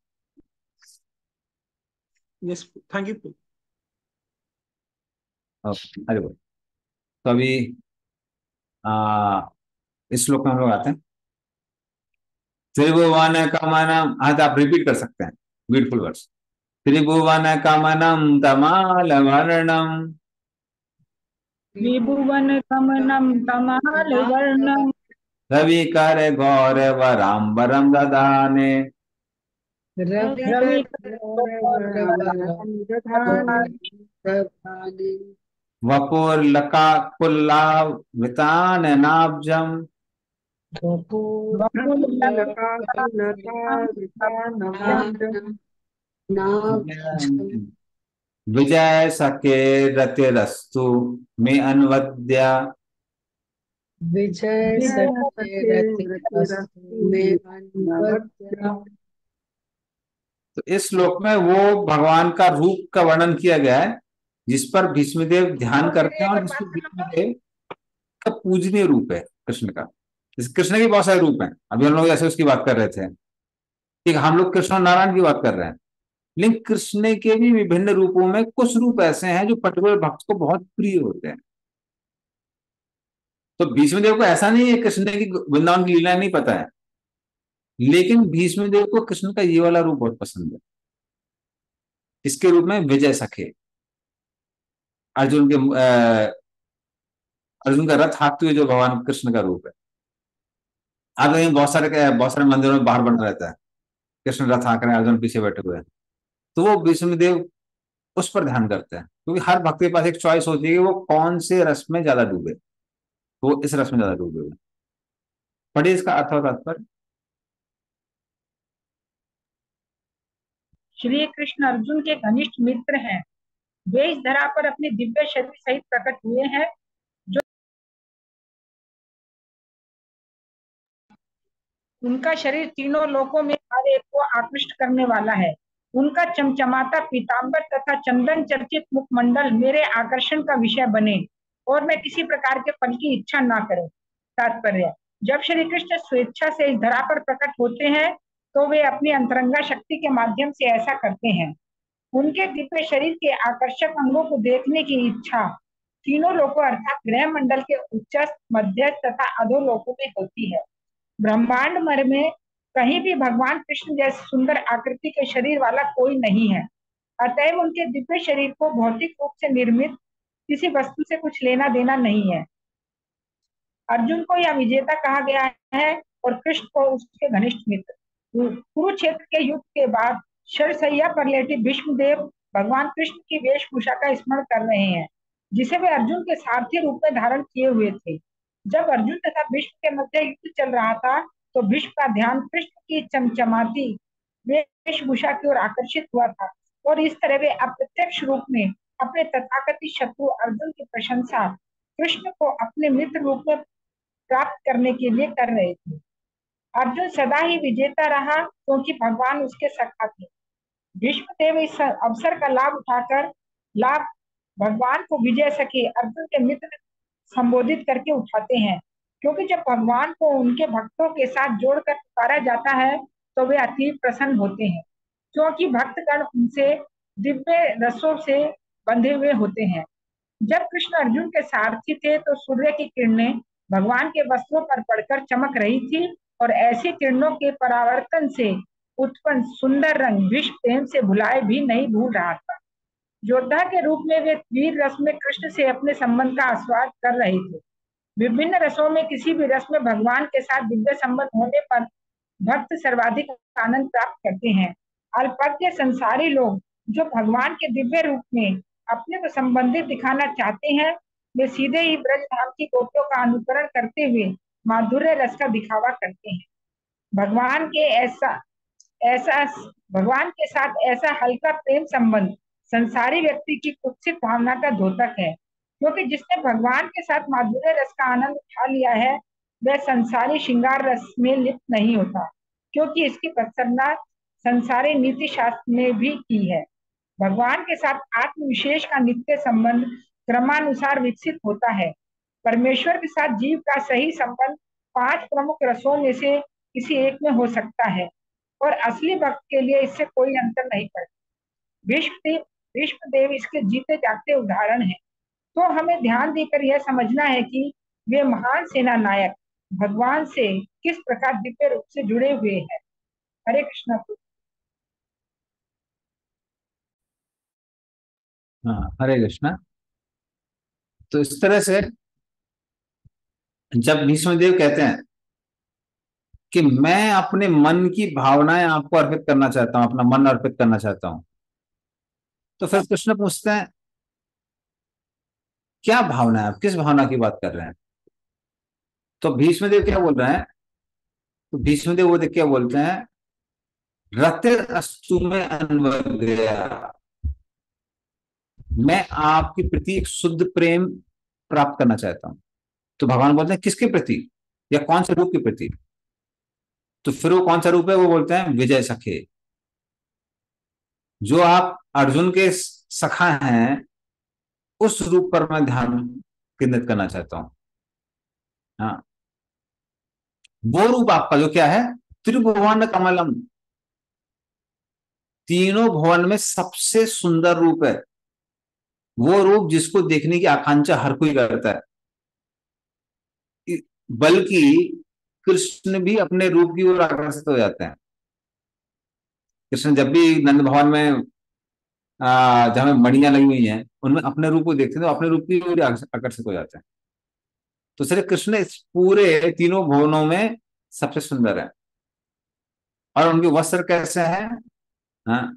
Yes, thank you. ओके, अरे बोल। तो अभी इस श्लोक में हम लोग आते हैं। त्रिभुवन कमनम, हाँ तो आप रिपीट कर सकते हैं, ब्यूटीफुल वर्ड्स। त्रिभुवन कमनम तमाल वर्णम, त्रिभुवन कमनम तमाल वर्णम, रवि कर गौर वराम्बरम ददाने, रवि वपुर्लका कुल्लावितान नाब्जम, विजय सके रतिरस्तु में अनवद्या, विजय तो इस श्लोक में वो भगवान का रूप का वर्णन किया गया है जिस पर भीष्मदेव ध्यान करते हैं, और जिसको भीष्मदेव का पूजनीय रूप है कृष्ण का। कृष्ण के बहुत सारे रूप हैं, अभी हम लोग ऐसे उसकी बात कर रहे थे, ठीक, हम लोग कृष्ण नारायण की बात कर रहे हैं, लेकिन कृष्ण के भी विभिन्न रूपों में कुछ रूप ऐसे हैं जो पर्टिकुलर भक्त को बहुत प्रिय होते हैं। तो भीष्मदेव को ऐसा नहीं है कृष्ण की वृंदावन की लीला नहीं पता है, लेकिन भीष्मदेव को कृष्ण का ये वाला रूप बहुत पसंद है। इसके रूप में विजय सखे, अर्जुन के अर्जुन का रथ हाँकते हुए जो भगवान कृष्ण का रूप है। आप बहुत सारे मंदिरों में बाहर बन रहता है, कृष्ण रथ हाँक रहे हैं, अर्जुन पीछे बैठे हुए हैं। तो वो भीष्मदेव उस पर ध्यान करते हैं, क्योंकि हर भक्त के पास एक चॉइस होती है कि वो कौन से रस में ज्यादा डूबे, तो वो इस रस में ज्यादा डूबे हुए। पढ़िए इसका अर्थ और तात्पर्य। श्री कृष्ण अर्जुन के घनिष्ठ मित्र हैं। वे इस धरा पर अपने दिव्य शरीर सहित प्रकट हुए हैं, जो उनका शरीर तीनों लोकों में हर एक को आकृष्ट करने वाला है। उनका चमचमाता पीतांबर तथा चंदन चर्चित मुखमंडल मेरे आकर्षण का विषय बने और मैं किसी प्रकार के फल की इच्छा ना करूं। तात्पर्य, जब श्री कृष्ण स्वेच्छा से इस धरा पर प्रकट होते हैं तो वे अपनी अंतरंगा शक्ति के माध्यम से ऐसा करते हैं। उनके दिव्य शरीर के आकर्षक अंगों को देखने की इच्छा तीनों लोकों अर्थात ग्रह मंडल के उच्चस्थ, मध्यस्थ तथा अधोलोकों में होती है। ब्रह्मांड मर में कहीं भी भगवान कृष्ण जैसे सुंदर आकृति के शरीर वाला कोई नहीं है। अतएव उनके दिव्य शरीर को भौतिक रूप से निर्मित किसी वस्तु से कुछ लेना देना नहीं है। अर्जुन को यह विजेता कहा गया है और कृष्ण को उसके घनिष्ठ मित्र। कुरुक्षेत्र के युद्ध के बाद शरशैया पर लेटे भीष्मदेव भगवान कृष्ण की वेशभूषा का स्मरण कर रहे हैं, जिसे वे अर्जुन के सारथी रूप में धारण किए हुए थे। जब अर्जुन तथा भीष्म के मध्य युद्ध चल रहा था तो भीष्म का ध्यान कृष्ण की चमचमाती वेशभूषा की ओर आकर्षित हुआ था, और इस तरह वे अप्रत्यक्ष रूप में अपने तथाकथित शत्रु अर्जुन की प्रशंसा कृष्ण को अपने मित्र रूप में प्राप्त करने के लिए कर रहे थे। अर्जुन सदा ही विजेता रहा क्योंकि भगवान उसके सखा थे। भीष्मदेव इस अवसर का लाभ भगवान को विजय सके अर्जुन के मित्र संबोधित करके उठाते हैं, क्योंकि जब भगवान को उनके भक्तों के साथ जोड़कर पुकारा जाता है तो वे अति प्रसन्न होते हैं, क्योंकि भक्तगण उनसे दिव्य रसों से बंधे हुए होते हैं। जब कृष्ण अर्जुन के सारथी थे तो सूर्य की किरणें भगवान के वस्त्रों पर पड़कर चमक रही थी, और ऐसी किरणों के परावर्तन से उत्पन्न सुंदर रंग भीष्म प्रेम से भुलाए भी नहीं भूल रहा था। योद्धा के रूप में वे वीर रस में कृष्ण से अपने संबंध का आस्वाद कर रहे थे। विभिन्न रसों में किसी भी रस में भगवान के साथ दिव्य संबंध होने पर भक्त सर्वाधिक आनंद प्राप्त करते हैं। अल्पज्ञ संसारी लोग जो भगवान के दिव्य रूप में अपने को संबंधित दिखाना चाहते हैं, वे सीधे ही ब्रज धाम की गोपियों का अनुकरण करते हुए माधुर्य रस का दिखावा करते हैं। भगवान के ऐसा ऐसा भगवान के साथ ऐसा हल्का प्रेम संबंध संसारी व्यक्ति की कुत्सित भावना का द्योतक है, क्योंकि जिसने भगवान के साथ माधुर्य रस का आनंद उठा लिया है, वह संसारी श्रृंगार रस में लिप्त नहीं होता, क्योंकि इसकी प्रसन्नता संसारी नीति शास्त्र में भी की है। भगवान के साथ आत्म विशेष का नित्य संबंध क्रमानुसार विकसित होता है। परमेश्वर के साथ जीव का सही संबंध 5 प्रमुख रसों में से किसी एक में हो सकता है, और असली भक्त के लिए इससे कोई अंतर नहीं पड़ता। भीष्म देव इसके जीते जागते उदाहरण है। तो हमें ध्यान देकर यह समझना है कि वे महान सेना नायक भगवान से किस प्रकार दिव्य रूप से जुड़े हुए हैं। हरे कृष्ण। हाँ, हरे कृष्णा। तो इस तरह से जब भीष्मदेव कहते हैं कि मैं अपने मन की भावनाएं आपको अर्पित करना चाहता हूं, अपना मन अर्पित करना चाहता हूं, तो फिर कृष्ण पूछते हैं क्या भावना है, आप किस भावना की बात कर रहे हैं? तो भीष्मदेव क्या बोल रहे हैं? तो भीष्मदेव वो देख क्या बोलते हैं, रतिर अस्तु में अन्वय, मैं आपके प्रति एक शुद्ध प्रेम प्राप्त करना चाहता हूं। तो भगवान बोलते हैं किसके प्रति या कौन से रूप के प्रति? तो फिर वो कौन सा रूप है? वो बोलते हैं विजय सखे, जो आप अर्जुन के सखा हैं, उस रूप पर मैं ध्यान केंद्रित करना चाहता हूं। हाँ, वो रूप आपका जो क्या है, त्रिभुवन कमलम, तीनों भुवन में सबसे सुंदर रूप है। वो रूप जिसको देखने की आकांक्षा हर कोई करता है, बल्कि कृष्ण भी अपने रूप की ओर आकर्षित हो जाते हैं। कृष्ण जब भी नंद भवन में जहां मणियां लगी हुई हैं, उनमें अपने रूप को देखते हैं तो अपने रूप की ओर आकर्षित हो जाते हैं। तो श्री कृष्ण इस पूरे तीनों भुवनों में सबसे सुंदर है। और उनके वस्त्र कैसे हैं? हाँ,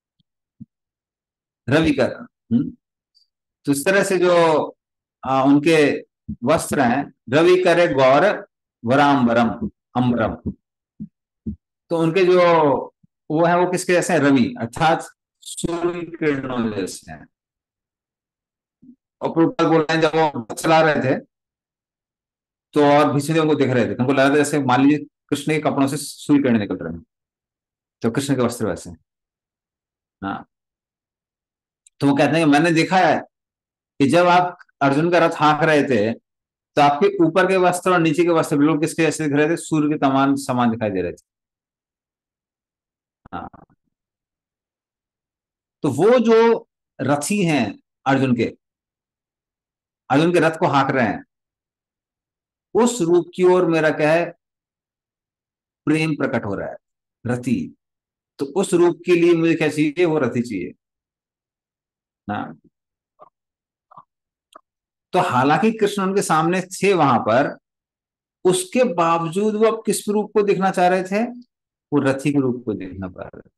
रविकर। तो इस तरह से जो उनके वस्त्र हैं, रवि करे गौर वरांबरम अम्बरम, तो उनके जो वो है वो किसके जैसे हैं? रवि अर्थात सूर्य किरणों जैसे हैं। और प्रभुपाद बोल रहे हैं जब वो चला रहे थे तो और भीष्मदेव उनको देख रहे थे, तो उनको लग रहा था जैसे मान लीजिए कृष्ण के कपड़ों से सूर्य किरण निकल रहे हैं, तो कृष्ण के वस्त्र वैसे हैं। हाँ, तो वो कहते हैं कि मैंने देखा है कि जब आप अर्जुन का रथ हाँक रहे थे तो आपके ऊपर के वस्त्र और नीचे के वस्त्र बिल्कुल किसके जैसे दिख रहे थे? सूर्य के तमाम समान दिखाई दे रहे थे। हाँ, तो वो जो रथी हैं अर्जुन के रथ को हाँक रहे हैं, उस रूप की ओर मेरा क्या है, प्रेम प्रकट हो रहा है, रति। तो उस रूप के लिए मुझे क्या चाहिए? वो रति चाहिए ना। तो हालांकि कृष्ण उनके सामने थे वहां पर, उसके बावजूद वो अब किस रूप को देखना चाह रहे थे? वो रथी के रूप को देखना पा रहे थे।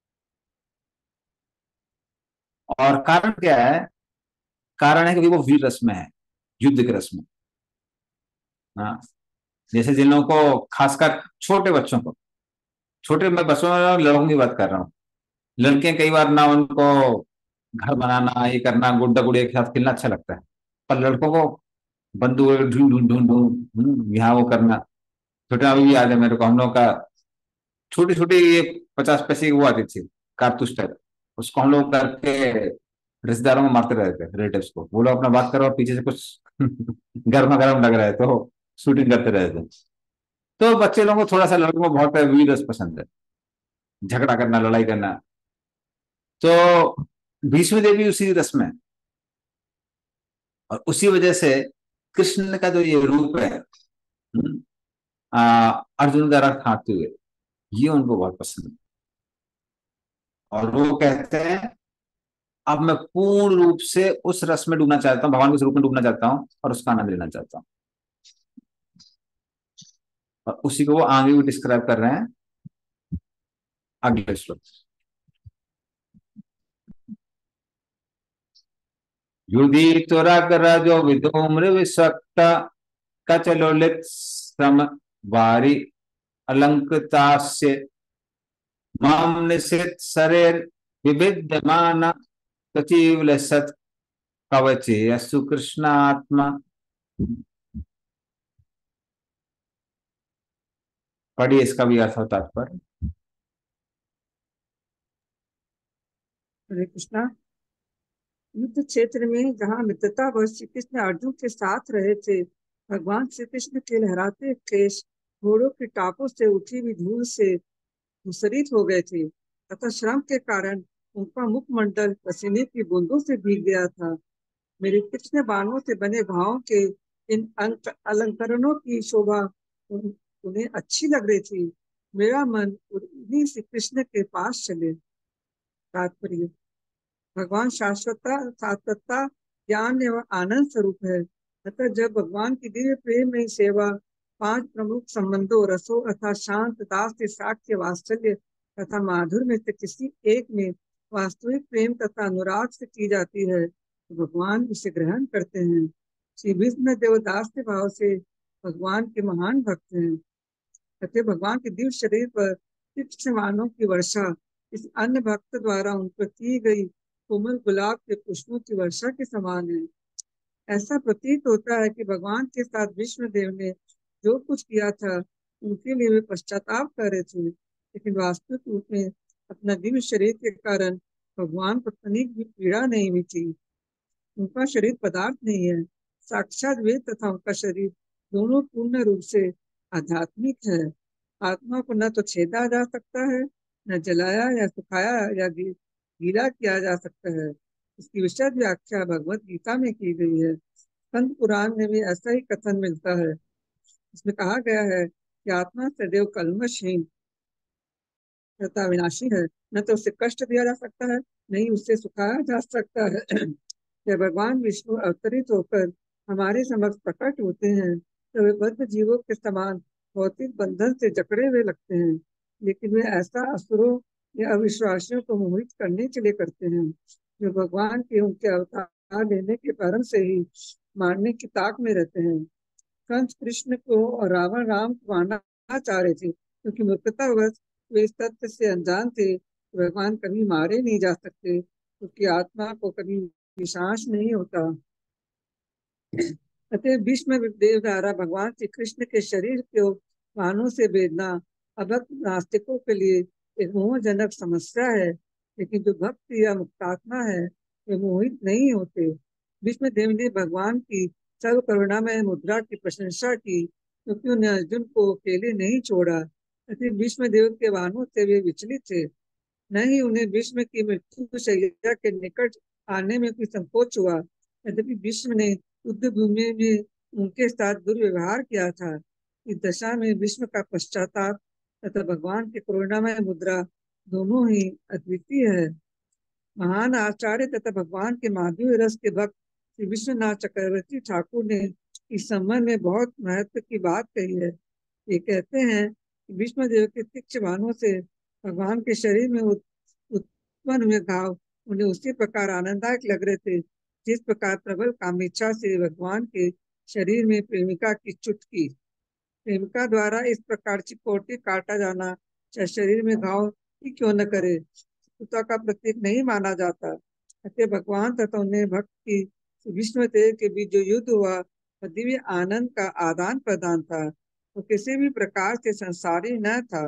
और कारण क्या है? कारण है कि वो वीर रस में है, युद्ध के रस में। हाँ, जैसे जिन लोगों को, खासकर छोटे बच्चों को, छोटे मैं बच्चों में लड़कों की बात कर रहा हूँ, लड़के कई बार ना उनको घर बनाना, ये करना, गुड्डा गुड़िया के साथ खेलना अच्छा लगता है, पर लड़कों को बंदूक ढूंढ ढूंढ ढूंढ ढूंढ यहाँ वो करना। छोटे अभी भी याद है मेरे को, हम लोग का छोटी छोटी ये 50 पैसे की वो आती थी, कारतूस टाइप, उसको हम लोग करके रिश्तेदारों को मारते रहते थे, रिलेटिव्स को। वो लोग अपना बात करो और पीछे से कुछ गर्मा गर्म लग रहा है तो शूटिंग करते रहते थे। तो बच्चे लोगों को थोड़ा सा, लड़कों को बहुत वीर रस पसंद है, झगड़ा करना, लड़ाई करना। तो भीष्म देवी उसी रस में, और उसी वजह से कृष्ण का जो ये रूप है, अर्जुन का रथ हाँकते हुए, ये उनको बहुत पसंद है। और वो कहते हैं अब मैं पूर्ण रूप से उस रस में डूबना चाहता हूँ, भगवान के उस रूप में डूबना चाहता हूँ और उसका आनंद लेना चाहता हूँ। और उसी को वो आगे भी डिस्क्राइब कर रहे हैं अगले श्लोक। युधि तुरग्रजो विधूम्रविषक्त कचलोलित सम वारी अलंकृतास्य माम निशित शरीर विविद्यमान सचिव सत कवचे यस्सु कृष्णात्मा। पढ़िए इसका भी अर्थ होता है। हरे कृष्णा। युद्ध क्षेत्र में जहाँ मित्रतावश श्री कृष्ण अर्जुन के साथ रहे थे, भगवान श्री कृष्ण के लहराते केश घोड़ों की टापों से उठी हुई धूल से धूसरित हो गए थे तथा श्रम के कारण उनका मुखमंडल पसीने की बूंदों से भीग गया था। मेरे तीक्ष्ण बाणों से बने घावों के इन अलंकरणों की शोभा उन्हें अच्छी लग रही थी। मेरा मन उन्हीं श्री कृष्ण के पास चले। तात्पर्य: भगवान शाश्वतता ज्ञान एवं आनंद स्वरूप है। अतः जब भगवान की दिव्य प्रेम में सेवा पांच प्रमुख संबंधों रसों अर्थात शांत, दास्य, साक्ष्य, वात्सल्य तथा माधुर्य में से किसी एक में वास्तविक प्रेम तथा अनुराग से की जाती है तो भगवान इसे ग्रहण करते हैं। श्री भीष्म देवदास के भाव से भगवान के महान भक्त हैं। अतः भगवान के दिव्य शरीर पर तीक्ष्ण बाणों की वर्षा इस अन्य भक्त द्वारा उन पर की गई कोमल गुलाब के पुष्पों की वर्षा के समान है। ऐसा प्रतीत होता है कि भगवान के साथ विष्णुदेव ने जो कुछ किया था उनके लिए वे पश्चाताप कर रहे थे, लेकिन वास्तविक रूप में अपना दिव्य शरीर के कारण भगवान को तनिक भी पीड़ा नहीं हुई थी। उनका शरीर पदार्थ नहीं है, साक्षात वे तथा उनका शरीर दोनों पूर्ण रूप से आध्यात्मिक है। आत्मा को न तो छेदा जा सकता है, न जलाया या सुखाया या गीला किया जा सकता है। इसकी विशद व्याख्या भगवत गीता में की गई है। स्कंद पुराण में भी ऐसा ही कथन मिलता है। इसमें कहा गया है कि आत्मा सदैव कल्मशहीन तथा विनाशी है, न तो उसे कष्ट दिया जा सकता है, न ही उससे सुखाया जा सकता है। जब भगवान विष्णु अवतरित होकर हमारे समक्ष प्रकट होते हैं तो वे बद्ध जीवों के समान भौतिक बंधन से जकड़े हुए लगते हैं, लेकिन वे ऐसा असुरों या अविश्वासियों को मोहित करने के लिए करते हैं जो भगवान के उनके अवतार लेने के कारण से ही मारने की ताक में रहते हैं। कंस कृष्ण को और रावण राम को मारना चाह रहे थे क्योंकि मूर्खतावश वे इस तथ्य से अनजान थे कि भगवान कभी मारे नहीं जा सकते, क्योंकि आत्मा को कभी विनाश नहीं होता। अतः भीष्म देव द्वारा भगवान श्री कृष्ण के शरीर को बाणों से भेदना अभक्त नास्तिकों के लिए एक मोहजनक समस्या है, लेकिन जो भक्त या मुक्तात्मा है वे मोहित नहीं होते। भीष्म देव ने भगवान की सर्व करुणामय मुद्रा की प्रशंसा की क्योंकि उन्हें अर्जुन को अकेले नहीं छोड़ा। अतः भीष्म देव के बाणों से वे विचलित थे, न ही उन्हें भीष्म की मृत्यु शैया के निकट आने में कोई संकोच हुआ। यद्यपि भीष्म ने युद्ध भूमि में उनके साथ दुर्व्यवहार किया था। इस दशा में भीष्म का पश्चाताप तथा भगवान की करुणामय मुद्रा दोनों ही अद्वितीय है। महान आचार्य तथा भगवान के माधुर्य रस के भक्त श्री विश्वनाथ चक्रवर्ती ठाकुर ने इस संबंध में बहुत महत्व की बात कही है। ये कहते हैं कि विष्णुदेव के तीक्ष्ण बाणों से भगवान के शरीर में उत्पन्न हुए घाव उन्हें उसी प्रकार आनंददायक लग रहे थे जिस प्रकार प्रबल कामेच्छा से भगवान के शरीर में प्रेमिका की चुटकी। प्रेमिका द्वारा इस प्रकार चिकोटी काटा जाना चाहे शरीर में घाव ही क्यों न करे, सुता का प्रतीक नहीं माना जाता। अतः भगवान तथा उन्हें भक्त की विष्णुदेव के बीच जो युद्ध हुआ वह दिव्य आनंद का आदान प्रदान था, वो किसी भी प्रकार से संसारी न था।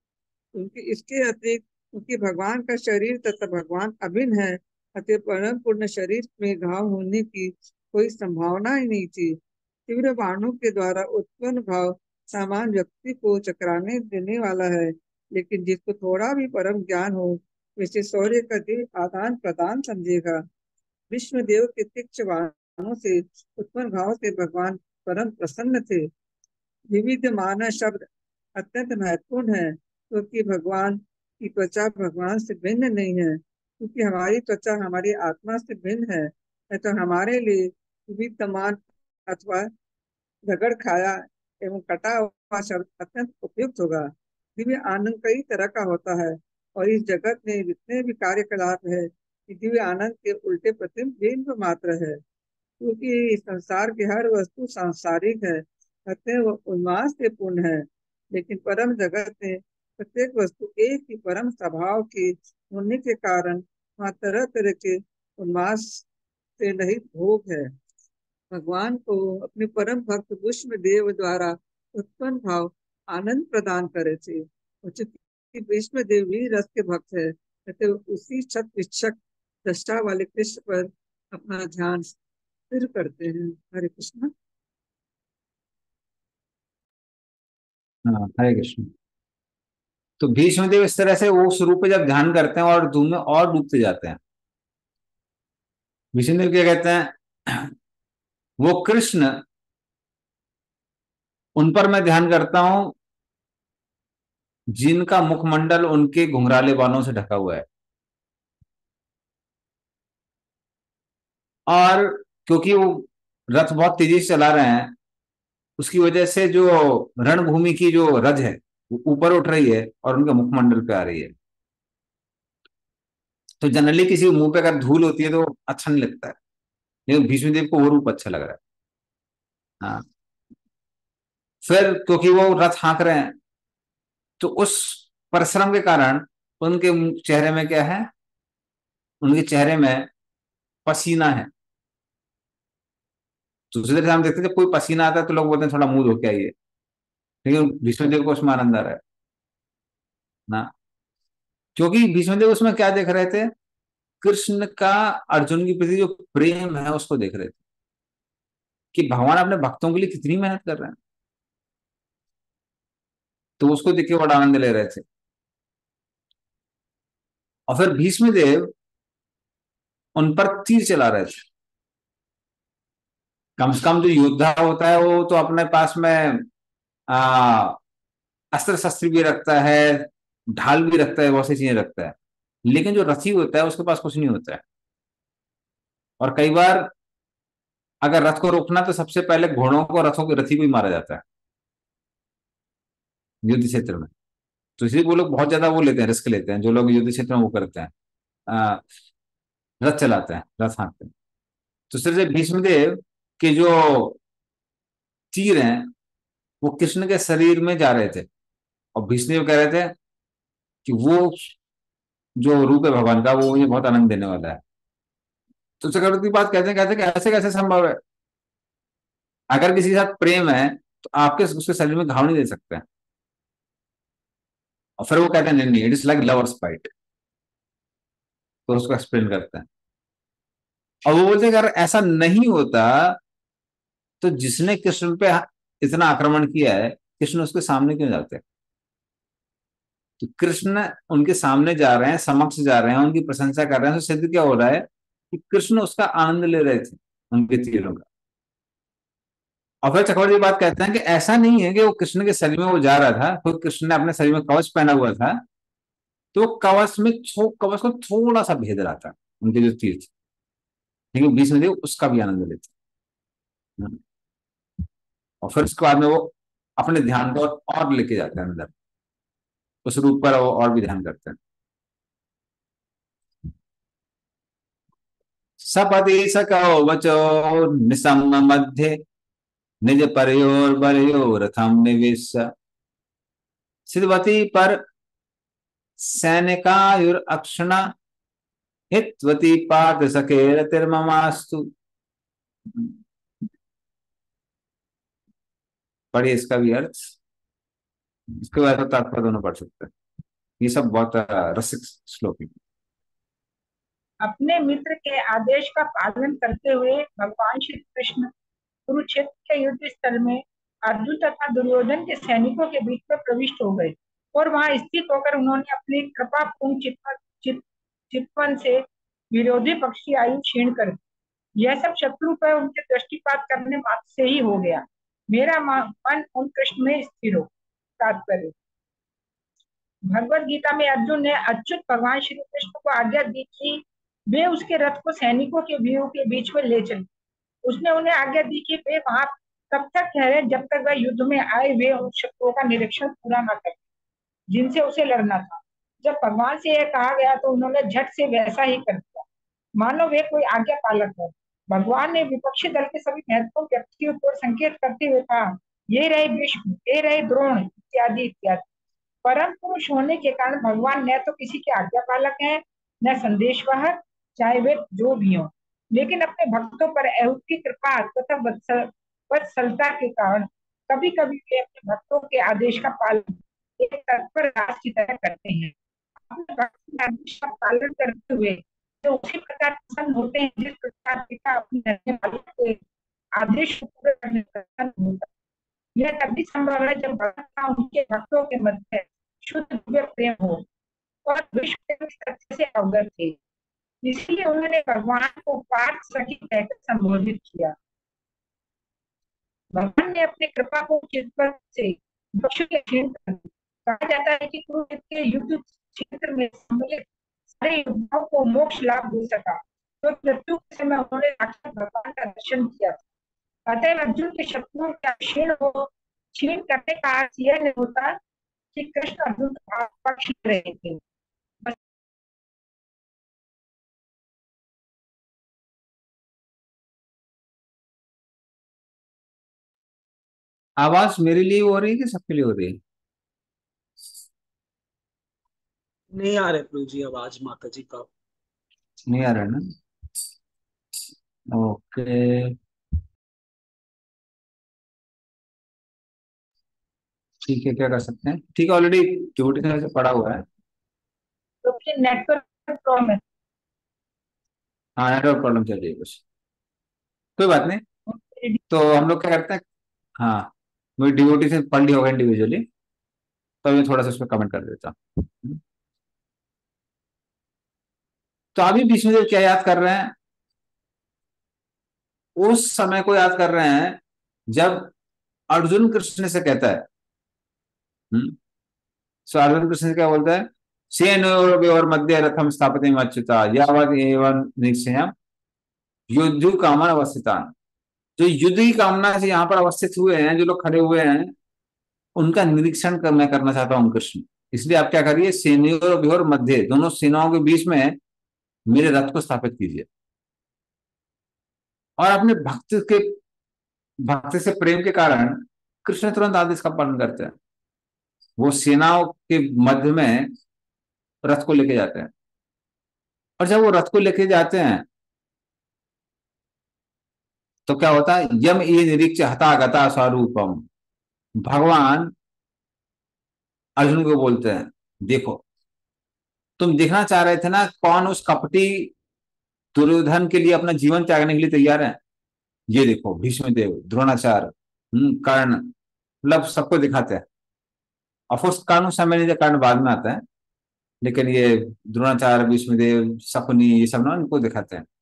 उनके इसके अतिरिक्त उनकी भगवान का शरीर तथा भगवान अभिन्न है, अतः परम पूर्ण शरीर में घाव होने की कोई संभावना ही नहीं थी। तीव्र बाणों के द्वारा उत्पन्न भाव सामान्य व्यक्ति को चकराने देने वाला है, लेकिन जिसको थोड़ा भी परम ज्ञान हो वैसे शौर्य का दिव्य आदान प्रदान समझेगा। विष्णुदेव के तीक्ष्ण बाणों से उत्पन्न भाव से भगवान परम प्रसन्न थे। विविधमान शब्द अत्यंत महत्वपूर्ण है क्योंकि भगवान की त्वचा भगवान से भिन्न नहीं है, क्योंकि हमारी त्वचा हमारी आत्मा से भिन्न है। तो हमारे लिए विविधमान अथवा रगड़ खाया एवं कटा शब्द अत्यंत उपयुक्त होगा। दिव्य आनंद कई तरह का होता है और इस जगत में जितने भी कार्यकलाप है, दिव्य आनंद के उल्टे प्रतिबिंब मात्र है। क्योंकि संसार की हर वस्तु सांसारिक है, अतः वह उन्माद से पूर्ण है। लेकिन परम जगत में प्रत्येक वस्तु एक ही परम स्वभाव की होने के कारण वहाँ तरह तरह के उन्माद से रहित भोग है। भगवान को अपने परम भक्त विष्णु देव द्वारा उत्पन्न भाव आनंद प्रदान करे थे। और चूंकि विष्णु देव भी रस के भक्त है, अतः उसी छत विक्षक दृष्टा वाले कृष्ण पर अपना ध्यान स्थिर करते हैं। हरे कृष्ण। हाँ, हरे कृष्ण। तो भीष्मदेव इस तरह से उस रूप पे जब ध्यान करते हैं और धूम में और डूबते जाते हैं। भीष्मदेव क्या कहते हैं, वो कृष्ण, उन पर मैं ध्यान करता हूं जिनका मुखमंडल उनके घुंघराले बालों से ढका हुआ है। और क्योंकि वो रथ बहुत तेजी से चला रहे हैं, उसकी वजह से जो रणभूमि की जो रज है वो ऊपर उठ रही है और उनके मुखमंडल पे आ रही है। तो जनरली किसी मुंह पे अगर धूल होती है तो अच्छा नहीं लगता है, लेकिन भीष्मदेव को वो रूप अच्छा लग रहा है। हाँ, फिर क्योंकि वो रथ हाँक रहे हैं, तो उस परिश्रम के कारण उनके चेहरे में क्या है, उनके चेहरे में पसीना है। दूसरी तरफ हम देखते हैं जब कोई पसीना आता है तो लोग बोलते हैं थोड़ा मुंह धो के आइए, लेकिन भीष्मदेव को उसमें आनंद आ रहा है ना, क्योंकि भीष्मदेव उसमें क्या देख रहे थे, कृष्ण का अर्जुन के प्रति जो प्रेम है उसको देख रहे थे कि भगवान अपने भक्तों के लिए कितनी मेहनत कर रहे हैं। तो उसको देख के बड़ा आनंद ले रहे थे। और फिर भीष्मदेव उन पर तीर चला रहे थे। कम से कम जो योद्धा होता है वो तो अपने पास में आ, अस्त्र शस्त्र भी रखता है, ढाल भी रखता है, बहुत सी चीजें रखता है। लेकिन जो रथी होता है उसके पास कुछ नहीं होता है। और कई बार अगर रथ को रोकना तो सबसे पहले घोड़ों को, रथों के रथी को ही मारा जाता है युद्ध क्षेत्र में। तो इसलिए वो लोग बहुत ज्यादा वो लेते हैं, रिस्क लेते हैं, जो लोग युद्ध क्षेत्र में वो करते हैं, आ, रथ चलाते हैं, रथ हाँकते हैं। तो सिर्फ भीष्मदेव के जो तीर हैं वो कृष्ण के शरीर में जा रहे थे, और भीष्मदेव कह रहे थे कि वो जो रूप है भगवान का वो मुझे बहुत आनंद देने वाला है। तो चक्रवर्ती बात कहते हैं कि ऐसे कैसे संभव है, अगर किसी के साथ प्रेम है तो आपके उसके शरीर में घाव नहीं दे सकते हैं। और फिर वो कहते हैं नहीं नहीं, it is like lovers fight. तो उसको एक्सप्लेन करते हैं और वो बोलते हैं अगर ऐसा नहीं होता तो जिसने कृष्ण पे इतना आक्रमण किया है, कृष्ण उसके सामने क्यों जाते हैं। तो कृष्ण उनके सामने जा रहे हैं, समक्ष जा रहे हैं, उनकी प्रशंसा कर रहे हैं, तो सिद्ध क्या हो रहा है कि कृष्ण उसका आनंद ले रहे थे उनके तीरों का। और फिर चक्रवर्ती बात कहते हैं कि ऐसा नहीं है कि वो कृष्ण के शरीर में वो जा रहा था, तो कृष्ण ने अपने शरीर में कवच पहना हुआ था, तो कवच में कवच को थोड़ा सा भेद रहा था उनके जो तीर थे, लेकिन बीच में उसका भी आनंद लेते। और फिर उसके बाद में वो अपने ध्यान को और लेके जाते हैं अंदर, उस रूप पर वो और भी ध्यान करते हैं। सपदि सकौ वचो निसम मध्य निज परयोर बरयोरथम निवेश। सिद्धवती पर सैनिकायुर अक्षणा हितवती पार्थ सखेर तिर्ममास्तु। पढ़िए इसका भी अर्थ, इसके बाद तो तात्पर्य दोनों पढ़ सकते हैं। ये सब बहुत रसिक श्लोक है। अपने मित्र के आदेश का पालन करते हुए भगवान श्री कृष्ण कुरुक्षेत्र के युद्ध स्थल में अर्जुन तथा दुर्योधन के सैनिकों के बीच में प्रविष्ट हो गए और वहां स्थित होकर उन्होंने अपनी कृपापूर्ण चितवन से विरोधी पक्ष की आयु क्षीण कर दी। यह सब शत्रु पर उनके दृष्टिपात करने मात्र से ही हो गया। मेरा मन उन कृष्ण में स्थिर हो। तात्पर्य, भगवत गीता में अर्जुन ने अच्युत भगवान श्री कृष्ण को आज्ञा दी कि वे उसके रथ को सैनिकों के व्यूह के बीच में ले चले। उसने उन्हें आज्ञा दी कि वे वहां तब तक ठहरे जब तक वह युद्ध में आए हुए उन शत्रुओं का निरीक्षण पूरा न करे जिनसे उसे लड़ना था। जब भगवान से यह कहा गया तो उन्होंने झट से वैसा ही कर दिया, मानो वे कोई आज्ञा पालक हो। भगवान ने विपक्षी दल के सभी महत्वपूर्ण व्यक्तियों को संकेत करते हुए कहा, ये रहे भीष्म, ये रहे द्रोण, इत्यादि इत्यादि। परम पुरुष होने के कारण भगवान न तो किसी के आज्ञा पालक हैं, न संदेशवाहक, चाहे वे जो भी हों, लेकिन अपने भक्तों पर अहूत की कृपा तथा वत्सलता के कारण कभी कभी वे अपने भक्तों के आदेश का पालन एक तत्पर राज की तरह करते हैं। अपने भक्त के आदेश का पालन करते हुए तो उसी प्रकार प्रसन्न होते हैं जिस प्रकार पिता अपने रहने वालों के आदेश को पूरा करने का प्रसन्न होता है। यह तभी संभव है जब भक्त का उनके भक्तों के मध्य शुद्ध दिव्य प्रेम हो और विश्व के सत्य से अवगत थे। इसलिए उन्होंने भगवान को पार्थ सखी कहकर संबोधित किया। भगवान ने अपनी कृपा को चित्त से दक्षु के क्षीण कर दी। कहा जाता है कि कुरुक्षेत्र के युद्ध क्षेत्र में सम्मिलित सारे योद्धाओं को मोक्ष लाभ हो सका तो मृत्यु के समय उन्होंने साक्षात भगवान का दर्शन किया था। अतः अर्जुन के शत्रुओं का क्षीण करने का अर्थ यह नहीं होता कि कृष्ण अर्जुन का पक्ष रहे थे। आवाज मेरे लिए हो रही है कि सबके लिए हो रही है? नहीं आ रहे प्रभु जी आवाज माता जी का। नहीं आ रहा है ना? ओके, ठीक है, क्या कर सकते हैं? ठीक है, ऑलरेडी ड्यूटी से पड़ा हुआ है। तो फिर नेटवर्क प्रॉब्लम है। हाँ, नेटवर्क प्रॉब्लम चल रही है कुछ, कोई बात नहीं। तो हम लोग क्या करते हैं, हाँ, मुझे डिवोटी से पढ़ लिया होगा इंडिविजुअली, तो मैं थोड़ा सा उस पर कमेंट कर देता हूँ। तो अभी बीच में क्या याद कर रहे हैं? उस समय को याद कर रहे हैं जब अर्जुन कृष्ण से कहता है, सो अर्जुन कृष्ण से क्या बोलता है, सेनोर मध्य रथम स्थापित अच्युता यावद एवं निश्चयम् युद्धु कामन अवस्थितान। जो युद्ध की कामना से यहाँ पर अवस्थित हुए हैं, जो लोग खड़े हुए हैं, उनका निरीक्षण मैं करना चाहता हूँ कृष्ण। इसलिए आप क्या करिए, सेनोर और मध्य, दोनों सेनाओं के बीच में मेरे रथ को स्थापित कीजिए। और अपने भक्त से प्रेम के कारण कृष्ण तुरंत आदेश का पालन करते हैं। वो सेनाओं के मध्य में रथ को लेके जाते हैं, और जब वो रथ को लेके जाते हैं तो क्या होता है, यम ये निरीक्ष हतागता स्वरूपम। भगवान अर्जुन को बोलते हैं, देखो तुम देखना चाह रहे थे ना कौन उस कपटी दुर्योधन के लिए अपना जीवन त्यागने के लिए तैयार है। ये देखो भीष्म देव, द्रोणाचार्य, कर्ण, मतलब सबको दिखाते हैं। ऑफकोर्स कर्ण उस समय नहीं, कर्ण बाद में आता है, लेकिन ये द्रोणाचार्य, भीष्मदेव, शकुनी, ये सब ना इनको दिखाते हैं।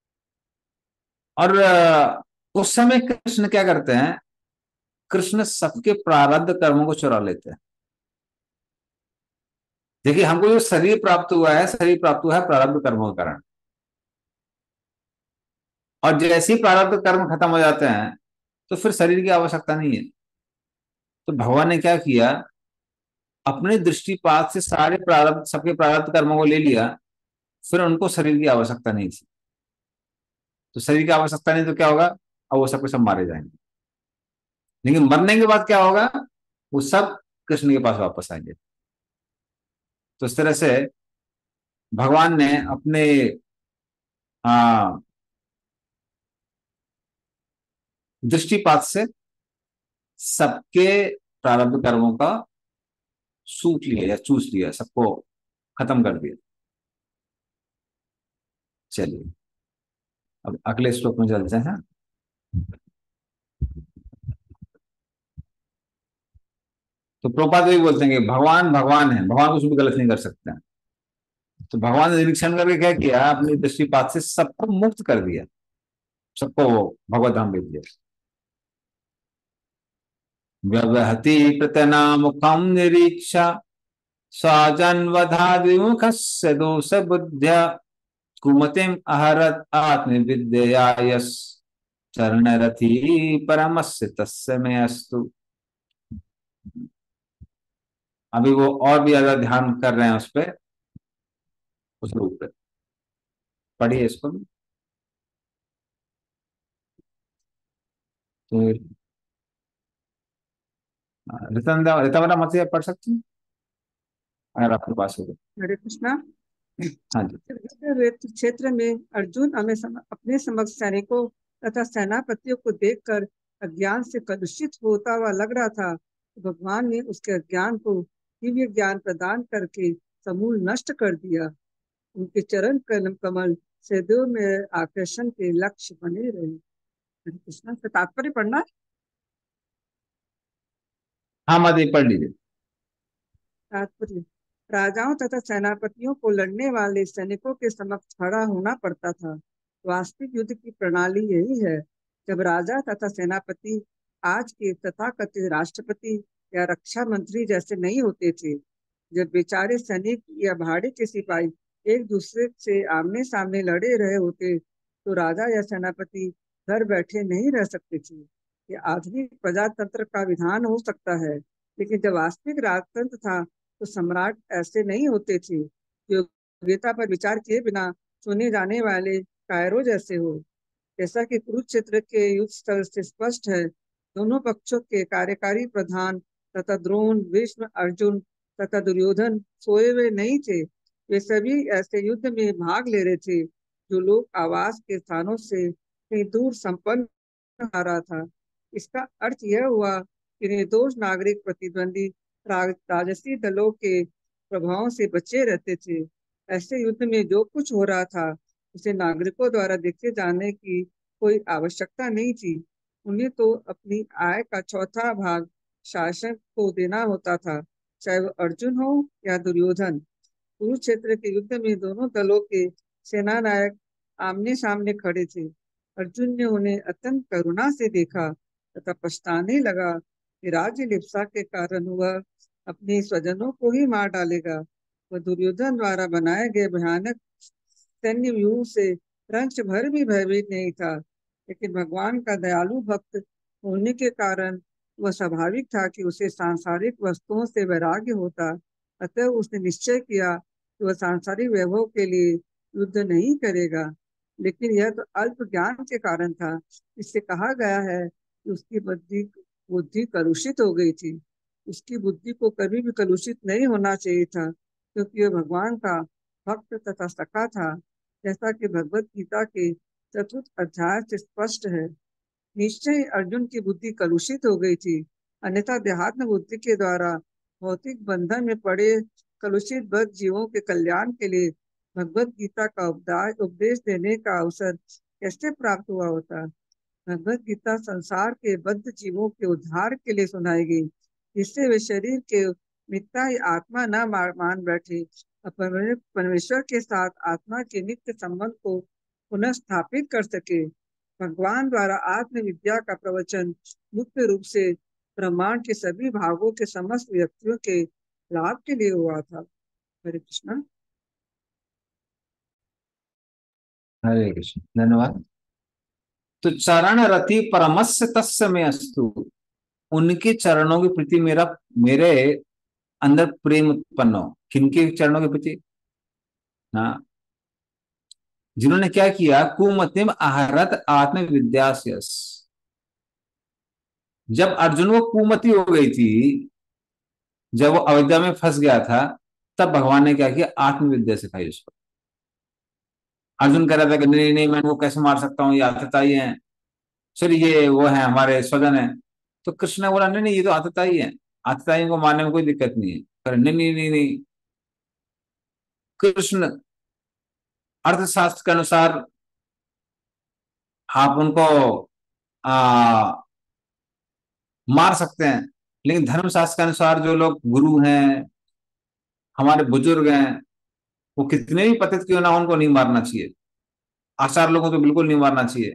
और उस समय कृष्ण क्या करते हैं, कृष्ण सबके प्रारब्ध कर्मों को चुरा लेते हैं। देखिए, हमको जो शरीर प्राप्त हुआ है, शरीर प्राप्त हुआ है प्रारब्ध कर्मों के कारण, और जैसे ही प्रारब्ध कर्म खत्म हो जाते हैं तो फिर शरीर की आवश्यकता नहीं है। तो भगवान ने क्या किया, अपने दृष्टिपात से सारे प्रारब्ध, सबके प्रारब्ध कर्मों को ले लिया, फिर उनको शरीर की आवश्यकता नहीं थी। तो शरीर की आवश्यकता नहीं तो क्या होगा, अब वो सब सब मारे जाएंगे, लेकिन मरने के बाद क्या होगा, वो सब कृष्ण के पास वापस आएंगे। तो इस तरह से भगवान ने अपने दृष्टिपात से सबके प्रारब्ध कर्मों का सूट लिया या चूस लिया, सबको खत्म कर दिया। चलिए अब अगले श्लोक में चलते हैं। तो प्रभुपाद भी बोलते हैं कि भगवान भगवान है, भगवान कुछ भी गलत नहीं कर सकते हैं। तो भगवान ने निरीक्षण करके क्या किया, अपनी दृष्टिपात से सबको मुक्त कर दिया, सबको भगवत धाम भेज दिया। व्यवहति प्रतना मुखम निरीक्षा स्वजन्वधादिमुखस्य दोष बुद्ध्या कुमतिम अहरत आत्मविद्या यस चरण रथी परमस्य तस्य में अस्तु। अभी वो और भी ज्यादा ध्यान कर रहे हैं उस पे, उस रूप पे। पढ़िए इसको भी। तो रितंदा मत से पढ़ सकती हैं अगर आपके पास हो तो। हरे कृष्णा। हाँ जी। युद्ध क्षेत्र में अर्जुन अपने समक्ष सैनिकों तथा सेनापतियों को देखकर अज्ञान से कलुषित होता हुआ लग रहा था। तो भगवान ने उसके अज्ञान को दिव्य ज्ञान प्रदान करके समूल नष्ट कर दिया। उनके चरण कमल सदैव में आकर्षण के लक्ष्य बने रहे। हरे कृष्णा। का तात्पर्य पढ़ना है? हाँ माता पढ़ लीजिए। तात्पर्य। राजाओं तथा सेनापतियों को लड़ने वाले सैनिकों के समक्ष खड़ा होना पड़ता था। वास्तविक युद्ध की प्रणाली यही है। जब राजा तथा सेनापति आज के तथाकथित राष्ट्रपति या रक्षा मंत्री जैसे नहीं होते थे, जब बेचारे सैनिक या भाड़े के सिपाही एक दूसरे से आमने सामने लड़े रहे होते, तो राजा या सेनापति घर बैठे नहीं रह सकते थे। ये आधुनिक प्रजातंत्र का विधान हो सकता है, लेकिन जब वास्तविक राजतंत्र था तो सम्राट ऐसे नहीं होते थे, योग्यता पर विचार किए बिना चुने जाने वाले कायरों जैसे हो। जैसा कि कुरुक्षेत्र के युद्ध स्थल से स्पष्ट है, दोनों पक्षों के कार्यकारी प्रधान तथा द्रोण, भीष्म, अर्जुन तथा दुर्योधन सोए हुए नहीं थे। वे सभी ऐसे युद्ध में भाग ले रहे थे जो लोग आवास के स्थानों से कहीं दूर संपन्न आ रहा था। इसका अर्थ यह हुआ कि निर्दोष नागरिक प्रतिद्वंदी राजसी दलों के प्रभाव से बचे रहते थे। ऐसे युद्ध में जो कुछ हो रहा था उसे नागरिकों द्वारा देखे जाने की कोई आवश्यकता नहीं थी। उन्हें तो अपनी आय का चौथा भाग शासक को देना होता था, चाहे वो अर्जुन हो या दुर्योधन। कुरुक्षेत्र के युद्ध में दोनों दलों के सेना नायक आमने सामने खड़े थे। अर्जुन ने उन्हें अत्यंत करुणा से देखा तथा पछताने लगा कि राज्य लिप्सा के कारण वह अपने स्वजनों को ही मार डालेगा। वह दुर्योधन द्वारा बनाए गए भयानक सैन्य व्यूह से रंच भर भी भयभीत नहीं था, लेकिन भगवान का दयालु भक्त होने के कारण वह स्वाभाविक था कि उसे सांसारिक वस्तुओं से वैराग्य होता। अतः उसने निश्चय किया कि वह सांसारिक वैभव के लिए युद्ध नहीं करेगा। लेकिन यह तो अल्प ज्ञान के कारण था। इससे कहा गया है कि उसकी बुद्धि बुद्धि कलुषित हो गई थी। उसकी बुद्धि को कभी भी कलुषित नहीं होना चाहिए था, क्योंकि वह भगवान का भक्त तथा सखा था, जैसा कि भगवत गीता के चतुर्थ अध्याय से स्पष्ट है। निश्चय ही अर्जुन की बुद्धि कलुषित हो गई थी, अन्यथा देहात्म बुद्धि के द्वारा भौतिक बंधन में पड़े कलुषित बद्ध जीवों के कल्याण के लिए भगवत गीता का उपदेश देने का अवसर कैसे प्राप्त हुआ होता। भगवत गीता संसार के बद्ध जीवों के उद्धार के लिए सुनाई गई, जिससे वे शरीर के मिथ्या ही आत्मा न मान बैठे, परमेश्वर के साथ आत्मा के नित्य संबंध को पुनः स्थापित कर सके। भगवान द्वारा आत्म विद्या का प्रवचन मुख्य रूप से ब्रह्मांड के सभी भागों के समस्त व्यक्तियों के लाभ के लिए हुआ था। हरे कृष्णा। हरे कृष्ण, धन्यवाद। तो चरण रति परमस्य तस्य में अस्तु। उनके चरणों के प्रति मेरे अंदर प्रेम उत्पन्न हो। किनके चरणों के प्रति? हाँ, जिन्होंने क्या किया, कुमतिम आहरत आत्म विद्यास्यस। जब अर्जुन को कुमति हो गई थी, जब वो अयोध्या में फंस गया था, तब भगवान ने क्या किया, आत्मविद्या सिखाई उसको। अर्जुन कह रहा था कि नहीं नहीं, मैं वो कैसे मार सकता हूँ, ये आतताई है, फिर ये वो है हमारे स्वजन है। तो कृष्ण ने बोला नहीं नहीं, ये तो आतताई है, आतताई को मारने में कोई दिक्कत नहीं है। पर नहीं नहीं नहीं नहीं, कृष्ण अर्थशास्त्र के अनुसार आप उनको आ, मार सकते हैं, लेकिन धर्मशास्त्र के अनुसार जो लोग गुरु हैं, हमारे बुजुर्ग हैं, वो कितने भी पतित क्यों ना हो, उनको नहीं मारना चाहिए। आचार लोगों को तो बिल्कुल नहीं मारना चाहिए।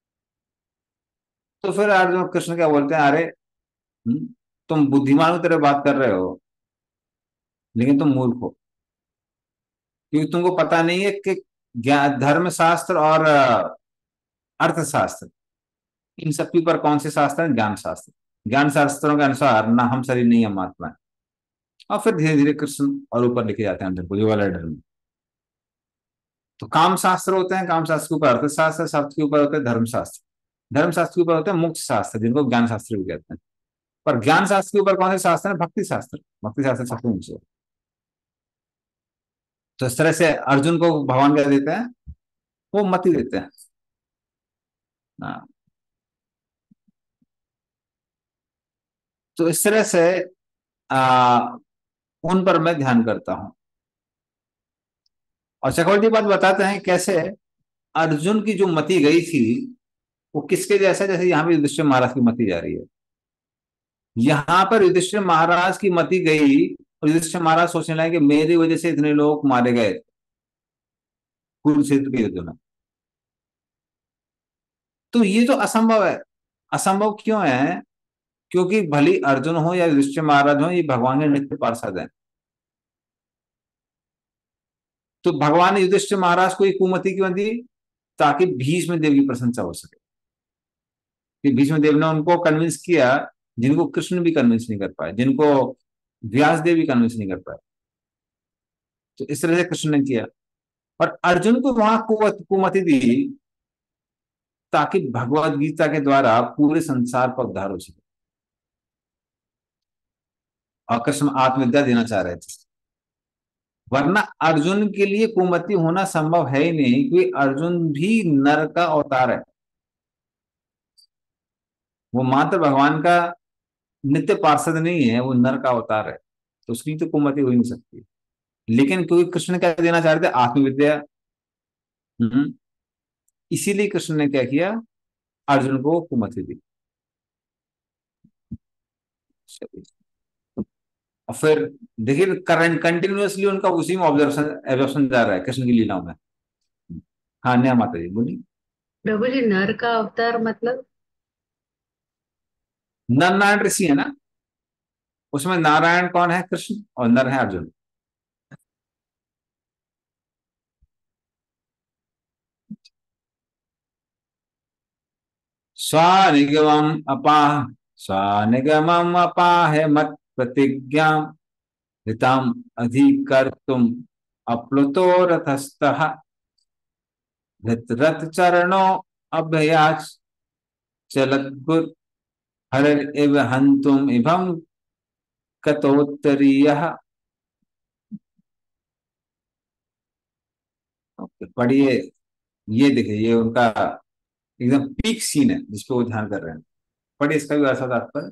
तो फिर अर्जुन कृष्ण क्या बोलते हैं, अरे तुम बुद्धिमानों की तरह बात कर रहे हो, लेकिन तुम मूर्ख हो, क्योंकि तुमको पता नहीं है कि धर्म शास्त्र और अर्थशास्त्र इन सब के ऊपर कौन से शास्त्र हैं? ज्ञान शास्त्र। ज्ञान शास्त्रों के अनुसार ना हम शरीर नहीं, हम आत्मा है। और फिर धीरे धीरे कृष्ण और ऊपर लिखे जाते हैं अंदर को, योगा लैडर में। तो काम शास्त्र होते हैं, काम शास्त्र के ऊपर अर्थशास्त्र, शास्त्र के ऊपर होते हैं धर्मशास्त्र, धर्मशास्त्र के ऊपर होते हैं मोक्ष शास्त्र, जिनको ज्ञान शास्त्र भी कहते हैं। पर ज्ञान शास्त्र के ऊपर कौन से शास्त्र है? भक्ति शास्त्र। भक्ति शास्त्र सबसे ऊंचे है। तो इस तरह से अर्जुन को भगवान क्या देते हैं? वो मति देते हैं। हाँ। तो इस तरह से आ, उन पर मैं ध्यान करता हूं। और चक्रवर्ती बात बताते हैं कैसे अर्जुन की जो मति गई थी वो किसके जैसा, जैसे यहाँ पे युधिष्ठिर महाराज की मति जा रही है। यहां पर युधिष्ठिर महाराज की मति गई और युधिष्ठिर महाराज सोचने लगे कि मेरी वजह से इतने लोग मारे गए कुरुक्षेत्र के युद्ध में। तो ये तो असंभव है। असंभव क्यों है? क्योंकि भली अर्जुन हो या युधिष्ठिर महाराज हो, ये भगवान के नित्य पार्षद हैं। तो भगवान ने युधिष्ठिर महाराज को एक कुमति क्यों दी? ताकि भीष्म देव की प्रशंसा हो सके। कि भीष्म देव ने उनको कन्विंस किया जिनको कृष्ण भी कन्विंस नहीं कर पाए, जिनको व्यास देव भी कन्विंस नहीं कर पाए। तो इस तरह से कृष्ण ने किया और अर्जुन को वहां कुमति दी ताकि भगवत गीता के द्वारा पूरे संसार पर उद्धार हो सके। और कृष्ण आत्मविद्या देना चाह रहे थे। वरना अर्जुन के लिए कुमति होना संभव है ही नहीं, क्योंकि अर्जुन भी नर का अवतार है। वो मात्र भगवान का नित्य पार्षद नहीं है, वो नर का अवतार है। तो उसकी तो कुमति हो ही नहीं सकती। लेकिन क्योंकि कृष्ण क्या देना चाह रहे थे? आत्मविद्या। इसीलिए कृष्ण ने क्या किया? अर्जुन को कुमति दी। और फिर देखिए करंट कंटिन्यूअसली उनका उसी में ऑब्जर्वेशन एब्जॉर्प्शन जा रहा है कृष्ण की लीलाओं में। हाँ नया माता जी बोलिए। प्रभु जी, नर का अवतार मतलब? नर नारायण ऋषि है ना, उसमें नारायण कौन है? कृष्ण, और नर है अर्जुन। स्वानिगमम अपाह, स्वानिगमम अपाह मत प्रतिज्ञा ऋतम अधिकर्तुम अप्लुतो रथस्थः धृतरथ चरणो अभयाच चलद्गुर हर इव हंतुम इभम कतोत्तरीयः। पढ़िए। ये देखिए, ये उनका एकदम पीक सीन है जिसपे वो ध्यान कर रहे हैं। पढ़िए इसका भी अर्थ तात्पर्य।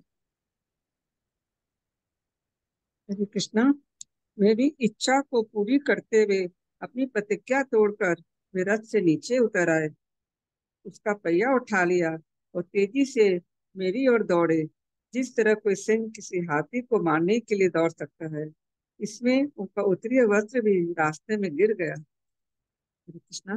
हरे कृष्णा। वे भी इच्छा को पूरी करते हुए अपनी प्रतिज्ञा तोड़कर वे रथ से नीचे उतर आए, उसका पहिया उठा लिया और तेजी से मेरी ओर दौड़े, जिस तरह कोई सिंह किसी हाथी को मारने के लिए दौड़ सकता है। इसमें उनका उत्तरीय वस्त्र भी रास्ते में गिर गया। हरे कृष्णा।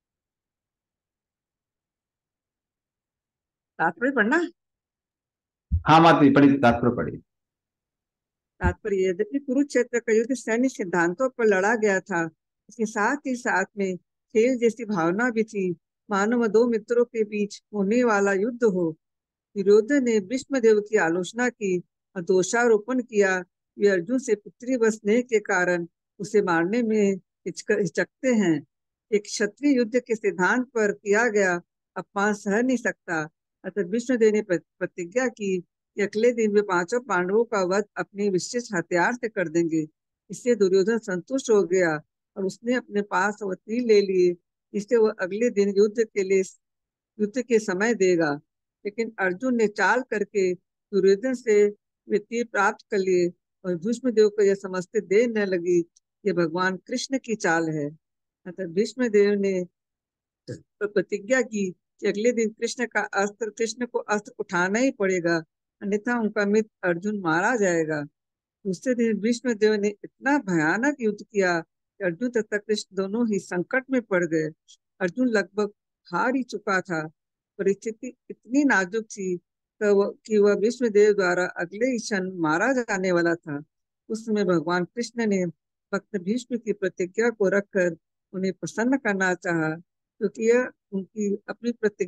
तात्पर्य पढ़ना। हाँ माता जी पढ़िए, तात्पर्य पढ़िए। तात्पर्य, यद्यपि कुरुक्षेत्र का युद्ध सैन्य सिद्धांतों पर लड़ा गया था, इसके साथ ही साथ में खेल जैसी भावना भी थी, मानो दो मित्रों के बीच होने वाला युद्ध हो। दुर्योधन ने भीष्म देव की आलोचना की और दोषारोपण किया। वे अर्जुन से पितृव्य स्नेह के कारण उसे मारने में हिचकते हैं। एक क्षत्रिय युद्ध के सिद्धांत पर किया गया अपमान सह नहीं सकता। अतः भीष्मदेव ने प्रतिज्ञा की कि अगले दिन वे पांचों पांडवों का वध अपने विशिष्ट हथियार से कर देंगे। इससे दुर्योधन संतुष्ट हो गया और उसने अपने पास वह तीर ले लिए, जिससे वह अगले दिन युद्ध के समय देगा। लेकिन अर्जुन ने चाल करके दुर्योधन से वे तीर प्राप्त कर लिए और भीष्मदेव को यह समझते देर न लगी ये भगवान कृष्ण की चाल है। अतः भीष्मदेव ने प्रतिज्ञा की कि अगले दिन कृष्ण को अस्त्र उठाना ही पड़ेगा, अन्यथा उनका मित्र अर्जुन मारा जाएगा। दूसरे दिन भीष्मदेव ने इतना भयानक युद्ध किया कि अर्जुन तथा कृष्ण दोनों ही संकट में पड़ गए। अर्जुन लगभग हार ही चुका था। परिस्थिति इतनी नाजुक थी कि वह भीष्मदेव द्वारा अगले ही क्षण मारा जाने वाला था। उस समय भगवान कृष्ण ने भक्त भीष्म की प्रतिज्ञा को रखकर उन्हें प्रसन्न करना चाहा, क्योंकि यह उनकी अपनी प्रतिज्ञा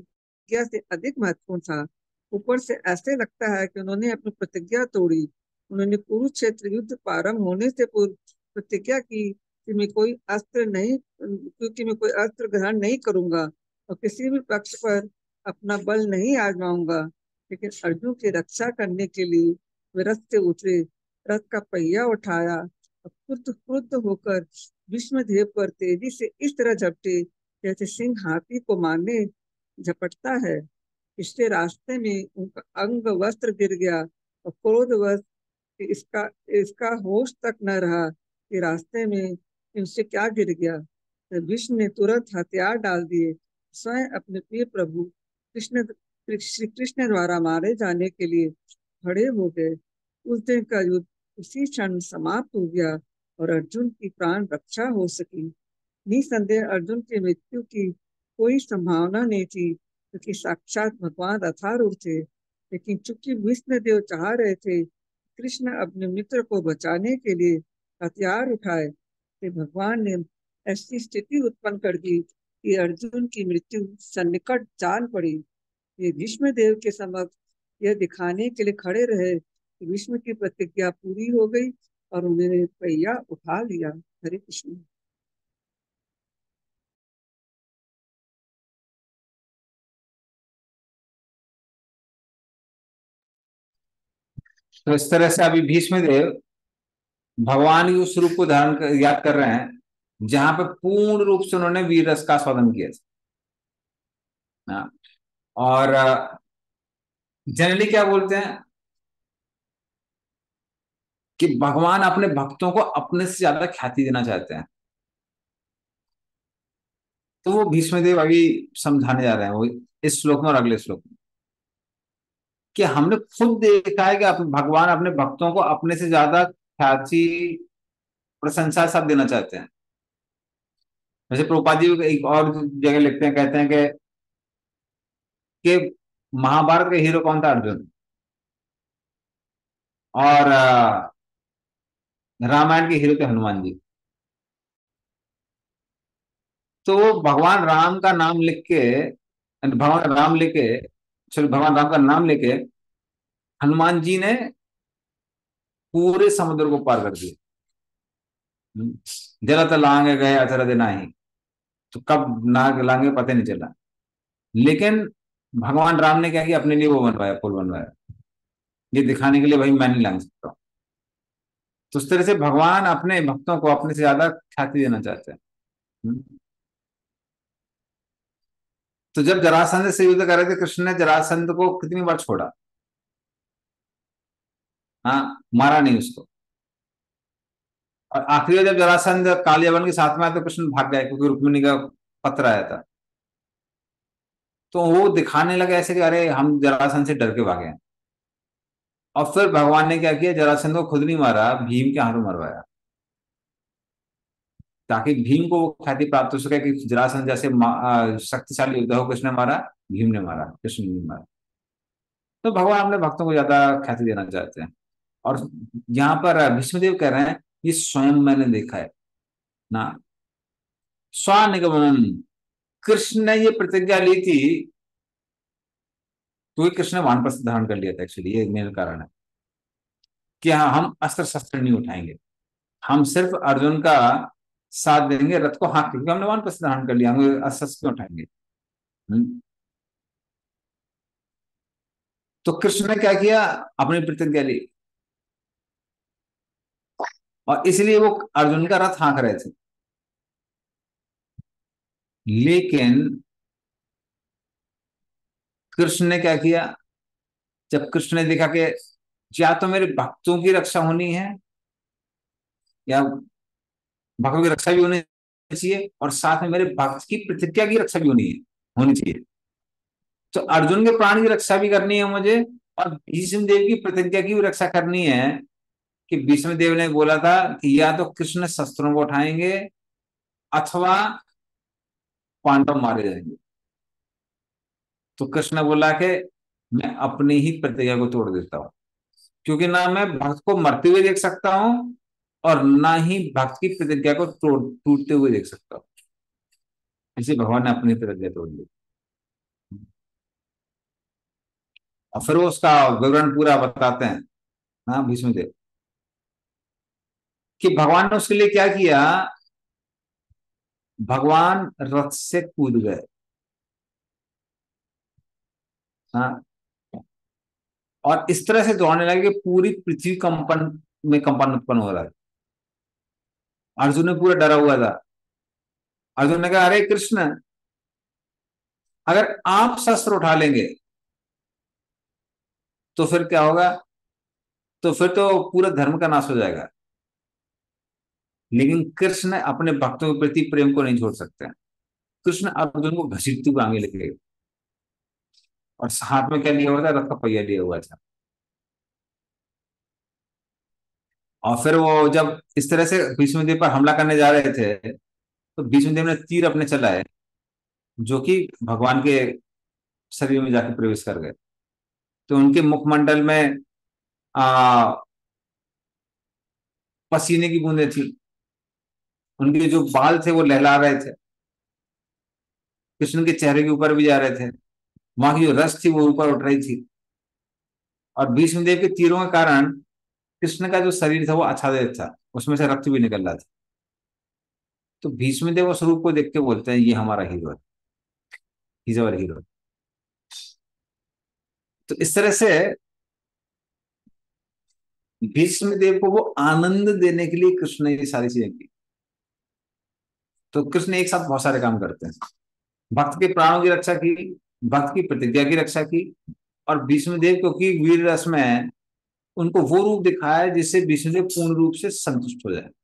प्रतिज्ञा से अधिक महत्वपूर्ण था। ऊपर से ऐसे लगता है कि उन्होंने अपनी प्रतिज्ञा तोड़ी। उन्होंने कुरुक्षेत्र युद्ध प्रारंभ होने से पूर्व प्रतिज्ञा की कि मैं कोई अस्त्र नहीं क्योंकि मैं कोई अस्त्र ग्रहण नहीं करूंगा और किसी भी पक्ष पर अपना बल नहीं आजमाऊंगा। लेकिन अर्जुन की रक्षा करने के लिए वे रथ से उतरे, रथ का पहिया उठाया और क्रुद्ध क्रुद्ध होकर भीष्मदेव पर तेजी से इस तरह झपटे जैसे सिंह हाथी को मारने झपटता है। इसके रास्ते में उनका अंग वस्त्र गिर गया और क्रोधवश इसका इसका होश तक न रहा कि रास्ते में इनसे क्या गिर गया। तो भीष्म ने तुरंत हथियार डाल दिए, स्वयं अपने प्रिय प्रभु कृष्ण श्री कृष्ण द्वारा मारे जाने के लिए खड़े हो गए। उस दिन का युद्ध उसी क्षण समाप्त हो गया और अर्जुन की प्राण रक्षा हो सकी। निसंदेह अर्जुन की मृत्यु की कोई संभावना नहीं थी क्योंकि साक्षात भगवान रथारूढ़ थे। लेकिन चूंकि विष्णुदेव चाह रहे थे कृष्ण अपने मित्र को बचाने के लिए हथियार उठाए, तो भगवान ने ऐसी स्थिति उत्पन्न कर दी कि अर्जुन की मृत्यु सन्निकट जान पड़ी। ये भीष्मदेव के समक्ष यह दिखाने के लिए खड़े रहे कि भीष्म की प्रतिज्ञा पूरी हो गई और उन्होंने पहिया उठा लिया। हरे कृष्ण। तो इस तरह से अभी भीष्मदेव भगवान के उस रूप को याद कर रहे हैं जहां पर पूर्ण रूप से उन्होंने वीर रस का आस्वादन किया था। हाँ। और जनरली क्या बोलते हैं कि भगवान अपने भक्तों को अपने से ज्यादा ख्याति देना चाहते हैं। तो वो भीष्मदेव अभी समझाने जा रहे हैं, वो इस श्लोक में और अगले श्लोक में, कि हमने खुद देखा है कि भगवान अपने भक्तों को अपने से ज्यादा ख्याति प्रशंसा सब देना चाहते हैं। वैसे प्रभुपाद जी एक और जगह लिखते हैं, कहते हैं कि महाभारत का हीरो कौन था? अर्जुन। और रामायण के हीरो थे हनुमान जी। तो भगवान राम का नाम लिख के, भगवान राम लेके, सॉरी, भगवान राम का नाम लेके हनुमान जी ने पूरे समुद्र को पार कर दिया। जलत लांगे गए अचरज नाही, तो कब नाग लांगे पता नहीं चला। लेकिन भगवान राम ने क्या किया? अपने लिए वो बनवाया, पुल बनवाया, ये दिखाने के लिए भाई मैं नहीं लांग सकता। तो उस तरह से भगवान अपने भक्तों को अपने से ज्यादा ख्याति देना चाहते हैं। तो जब जरासंध से युद्ध कर रहे थे, कृष्ण ने जरासंध को कितनी बार छोड़ा? हाँ, मारा नहीं उसको। और आखिरी में जब जरासंध कालियावन के साथ में आया तो कृष्ण भाग गए क्योंकि रुक्मिणी का पत्र आया था। तो वो दिखाने लगे ऐसे कि अरे हम जरासंध से डर के भागे हैं। और फिर भगवान ने क्या किया? जरासंध को खुद नहीं मारा, भीम के हाथों मरवाया, ताकि भीम को वो ख्याति प्राप्त हो सके कि जरासंध जैसे शक्तिशाली योद्धा हो कृष्ण ने मारा, भीम ने मारा, कृष्ण ने नहीं मारा। तो भगवान अपने भक्तों को ज्यादा ख्याति देना चाहते हैं। और यहाँ पर भीष्मदेव कह रहे हैं ये स्वयं मैंने देखा है ना। स्वानिगमनम, कृष्ण ने ये प्रतिज्ञा ली थी क्योंकि कृष्ण ने वानप्रस्थ धारण कर लिया था। एक्चुअली ये मेन कारण है कि हाँ, हम अस्त्र शस्त्र नहीं उठाएंगे, हम सिर्फ अर्जुन का साथ देंगे, रथ को हाँक, क्योंकि हमने वानप्रस्थ धारण कर लिया, हम अस्त्र शस्त्र क्यों उठाएंगे? तो कृष्ण ने क्या किया? अपनी प्रतिज्ञा ली और इसलिए वो अर्जुन का रथ हाँक रहे थे। लेकिन कृष्ण ने क्या किया? जब कृष्ण ने देखा कि या तो मेरे भक्तों की रक्षा होनी है या भक्तों की रक्षा भी होनी चाहिए और साथ में मेरे भक्त की प्रतिज्ञा की रक्षा भी होनी चाहिए। तो अर्जुन के प्राण की रक्षा भी करनी है मुझे और भीष्म देव की प्रतिज्ञा की भी रक्षा करनी है। कि भीष्म देव ने बोला था कि या तो कृष्ण शस्त्रों को उठाएंगे अथवा पांडव मारे जाएंगे। तो कृष्ण बोला कि मैं अपनी ही प्रतिज्ञा को तोड़ देता हूं, क्योंकि ना मैं भक्त को मरते हुए देख सकता हूं और ना ही भक्त की प्रतिज्ञा को टूटते हुए देख सकता हूं। इसे भगवान ने अपनी प्रतिज्ञा तोड़ दी। और फिर वो उसका विवरण पूरा बताते हैं, हाँ, भीष्मदेव, कि भगवान ने उसके लिए क्या किया। भगवान रथ से कूद गए, हाँ, और इस तरह से दौड़ने लगे कि पूरी पृथ्वी कंपन में कंपन उत्पन्न हो रहा है। अर्जुन ने पूरा डरा हुआ था। अर्जुन ने कहा, अरे कृष्ण, अगर आप शस्त्र उठा लेंगे तो फिर क्या होगा, तो फिर तो पूरा धर्म का नाश हो जाएगा। लेकिन कृष्ण अपने भक्तों के प्रति प्रेम को नहीं छोड़ सकते। कृष्ण अर्जुन को घसीटते हुए आगे लेके गए, और हाथ में क्या लिया हुआ था, रथ का पहिया लिया हुआ था। और फिर वो जब इस तरह से भीष्मदेव पर हमला करने जा रहे थे, तो भीष्मदेव ने तीर अपने चलाए, जो कि भगवान के शरीर में जाके प्रवेश कर गए। तो उनके मुखमंडल में आ, पसीने की बूंदें थी, उनके जो बाल थे वो लहला रहे थे, कृष्ण के चेहरे के ऊपर भी जा रहे थे, वहां की जो रस थी वो ऊपर उठ रही थी। और भीष्मदेव के तीरों के कारण कृष्ण का जो शरीर था वो आच्छादित था, उसमें से रक्त भी निकल रहा था। तो भीष्मदेव उस रूप को देख के बोलते हैं, ये हमारा हीरो है, इज अवर हीरो। तो इस तरह से भीष्मदेव को वो आनंद देने के लिए कृष्ण ने ये सारी चीजें की। तो कृष्ण एक साथ बहुत सारे काम करते हैं, भक्त के प्राणों की रक्षा की, भक्त की प्रतिज्ञा की रक्षा की, और भीष्मदेव क्योंकि वीर रस में है, उनको वो रूप दिखाया है जिससे भीष्मदेव पूर्ण रूप से संतुष्ट हो जाए।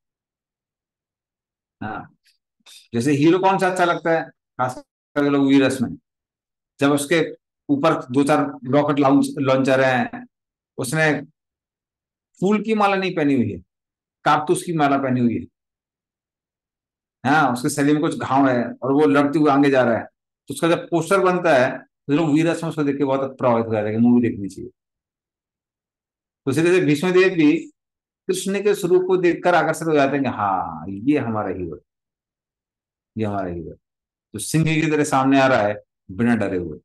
हाँ, जैसे हीरो कौन सा अच्छा लगता है, खास करके लोग वीर रस में, जब उसके ऊपर दो चार रॉकेट लॉन्चर हैं, उसने फूल की माला नहीं पहनी हुई है, कारतूस की माला पहनी हुई है, हाँ, उसके शरीर में कुछ घाव है और वो लड़ते हुए आगे जा रहा है, तो उसका जब पोस्टर बनता है तो लोग वीर रस में उसको देख के बहुत प्रभावित हो जाते हैं कि मूवी देखनी चाहिए। तो इसी तरह से भीष्मदेव भी कृष्ण के स्वरूप को देखकर आकर्षित हो जाते हैं कि हाँ, ये हमारा हीरो, ये हमारा हीरो, तो सिंह की तरह सामने आ रहा है बिना डरे हुए।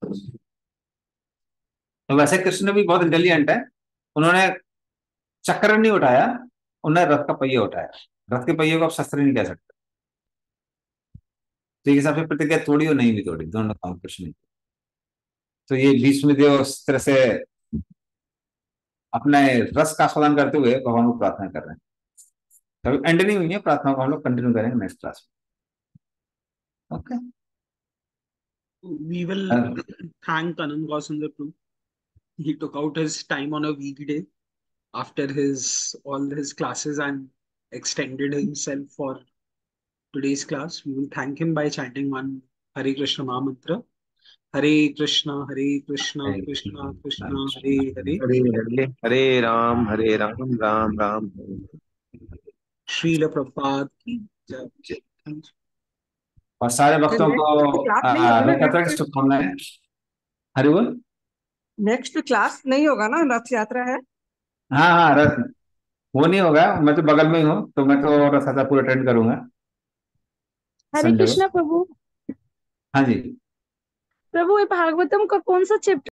तो वैसे कृष्ण भी बहुत इंटेलिजेंट है, उन्होंने चक्र नहीं उठाया, उन्होंने रथ का पहिया उठाया। रथ के पहिए को आप शस्त्र नहीं कह सकते। तो एक हिसाब से प्रतिज्ञा तोड़ी और नहीं भी तोड़ी, दोनों काम कृष्ण ने। तो ये भीष्म देव इस तरह से अपने रस का आस्वादन करते हुए भगवान को प्रार्थना कर रहे हैं। अभी एंड नहीं हुई है प्रार्थना को, हम लोग कंटिन्यू करेंगे नेक्स्ट क्लास में। Okay, We will thank Kanan Gosundar too. He took out his time on a weekday after his all his classes and extended himself for today's class. We will thank him by chanting one Hare Krishna Maha Mantra. Hare Krishna, Hare Krishna, Krishna Krishna, Hare Hare. Hare Hare Hare Hare Ram Ram Ram Hare. Srila Prabhupada ki jai. Thank you. और सारे भक्तों को क्लास नहीं होगा ना, रथ यात्रा की शुभकामनाएं। हरि बोल। नेक्स्ट क्लास नहीं होगा ना, रथ यात्रा है। हाँ हाँ, रथ वो नहीं होगा, मैं तो बगल में ही हूँ, तो मैं तो रथ यात्रा पूरा अटेंड करूंगा हरे संडे को। कृष्णा प्रभु। हाँ जी। प्रभु ये भागवतम का कौन सा चैप्टर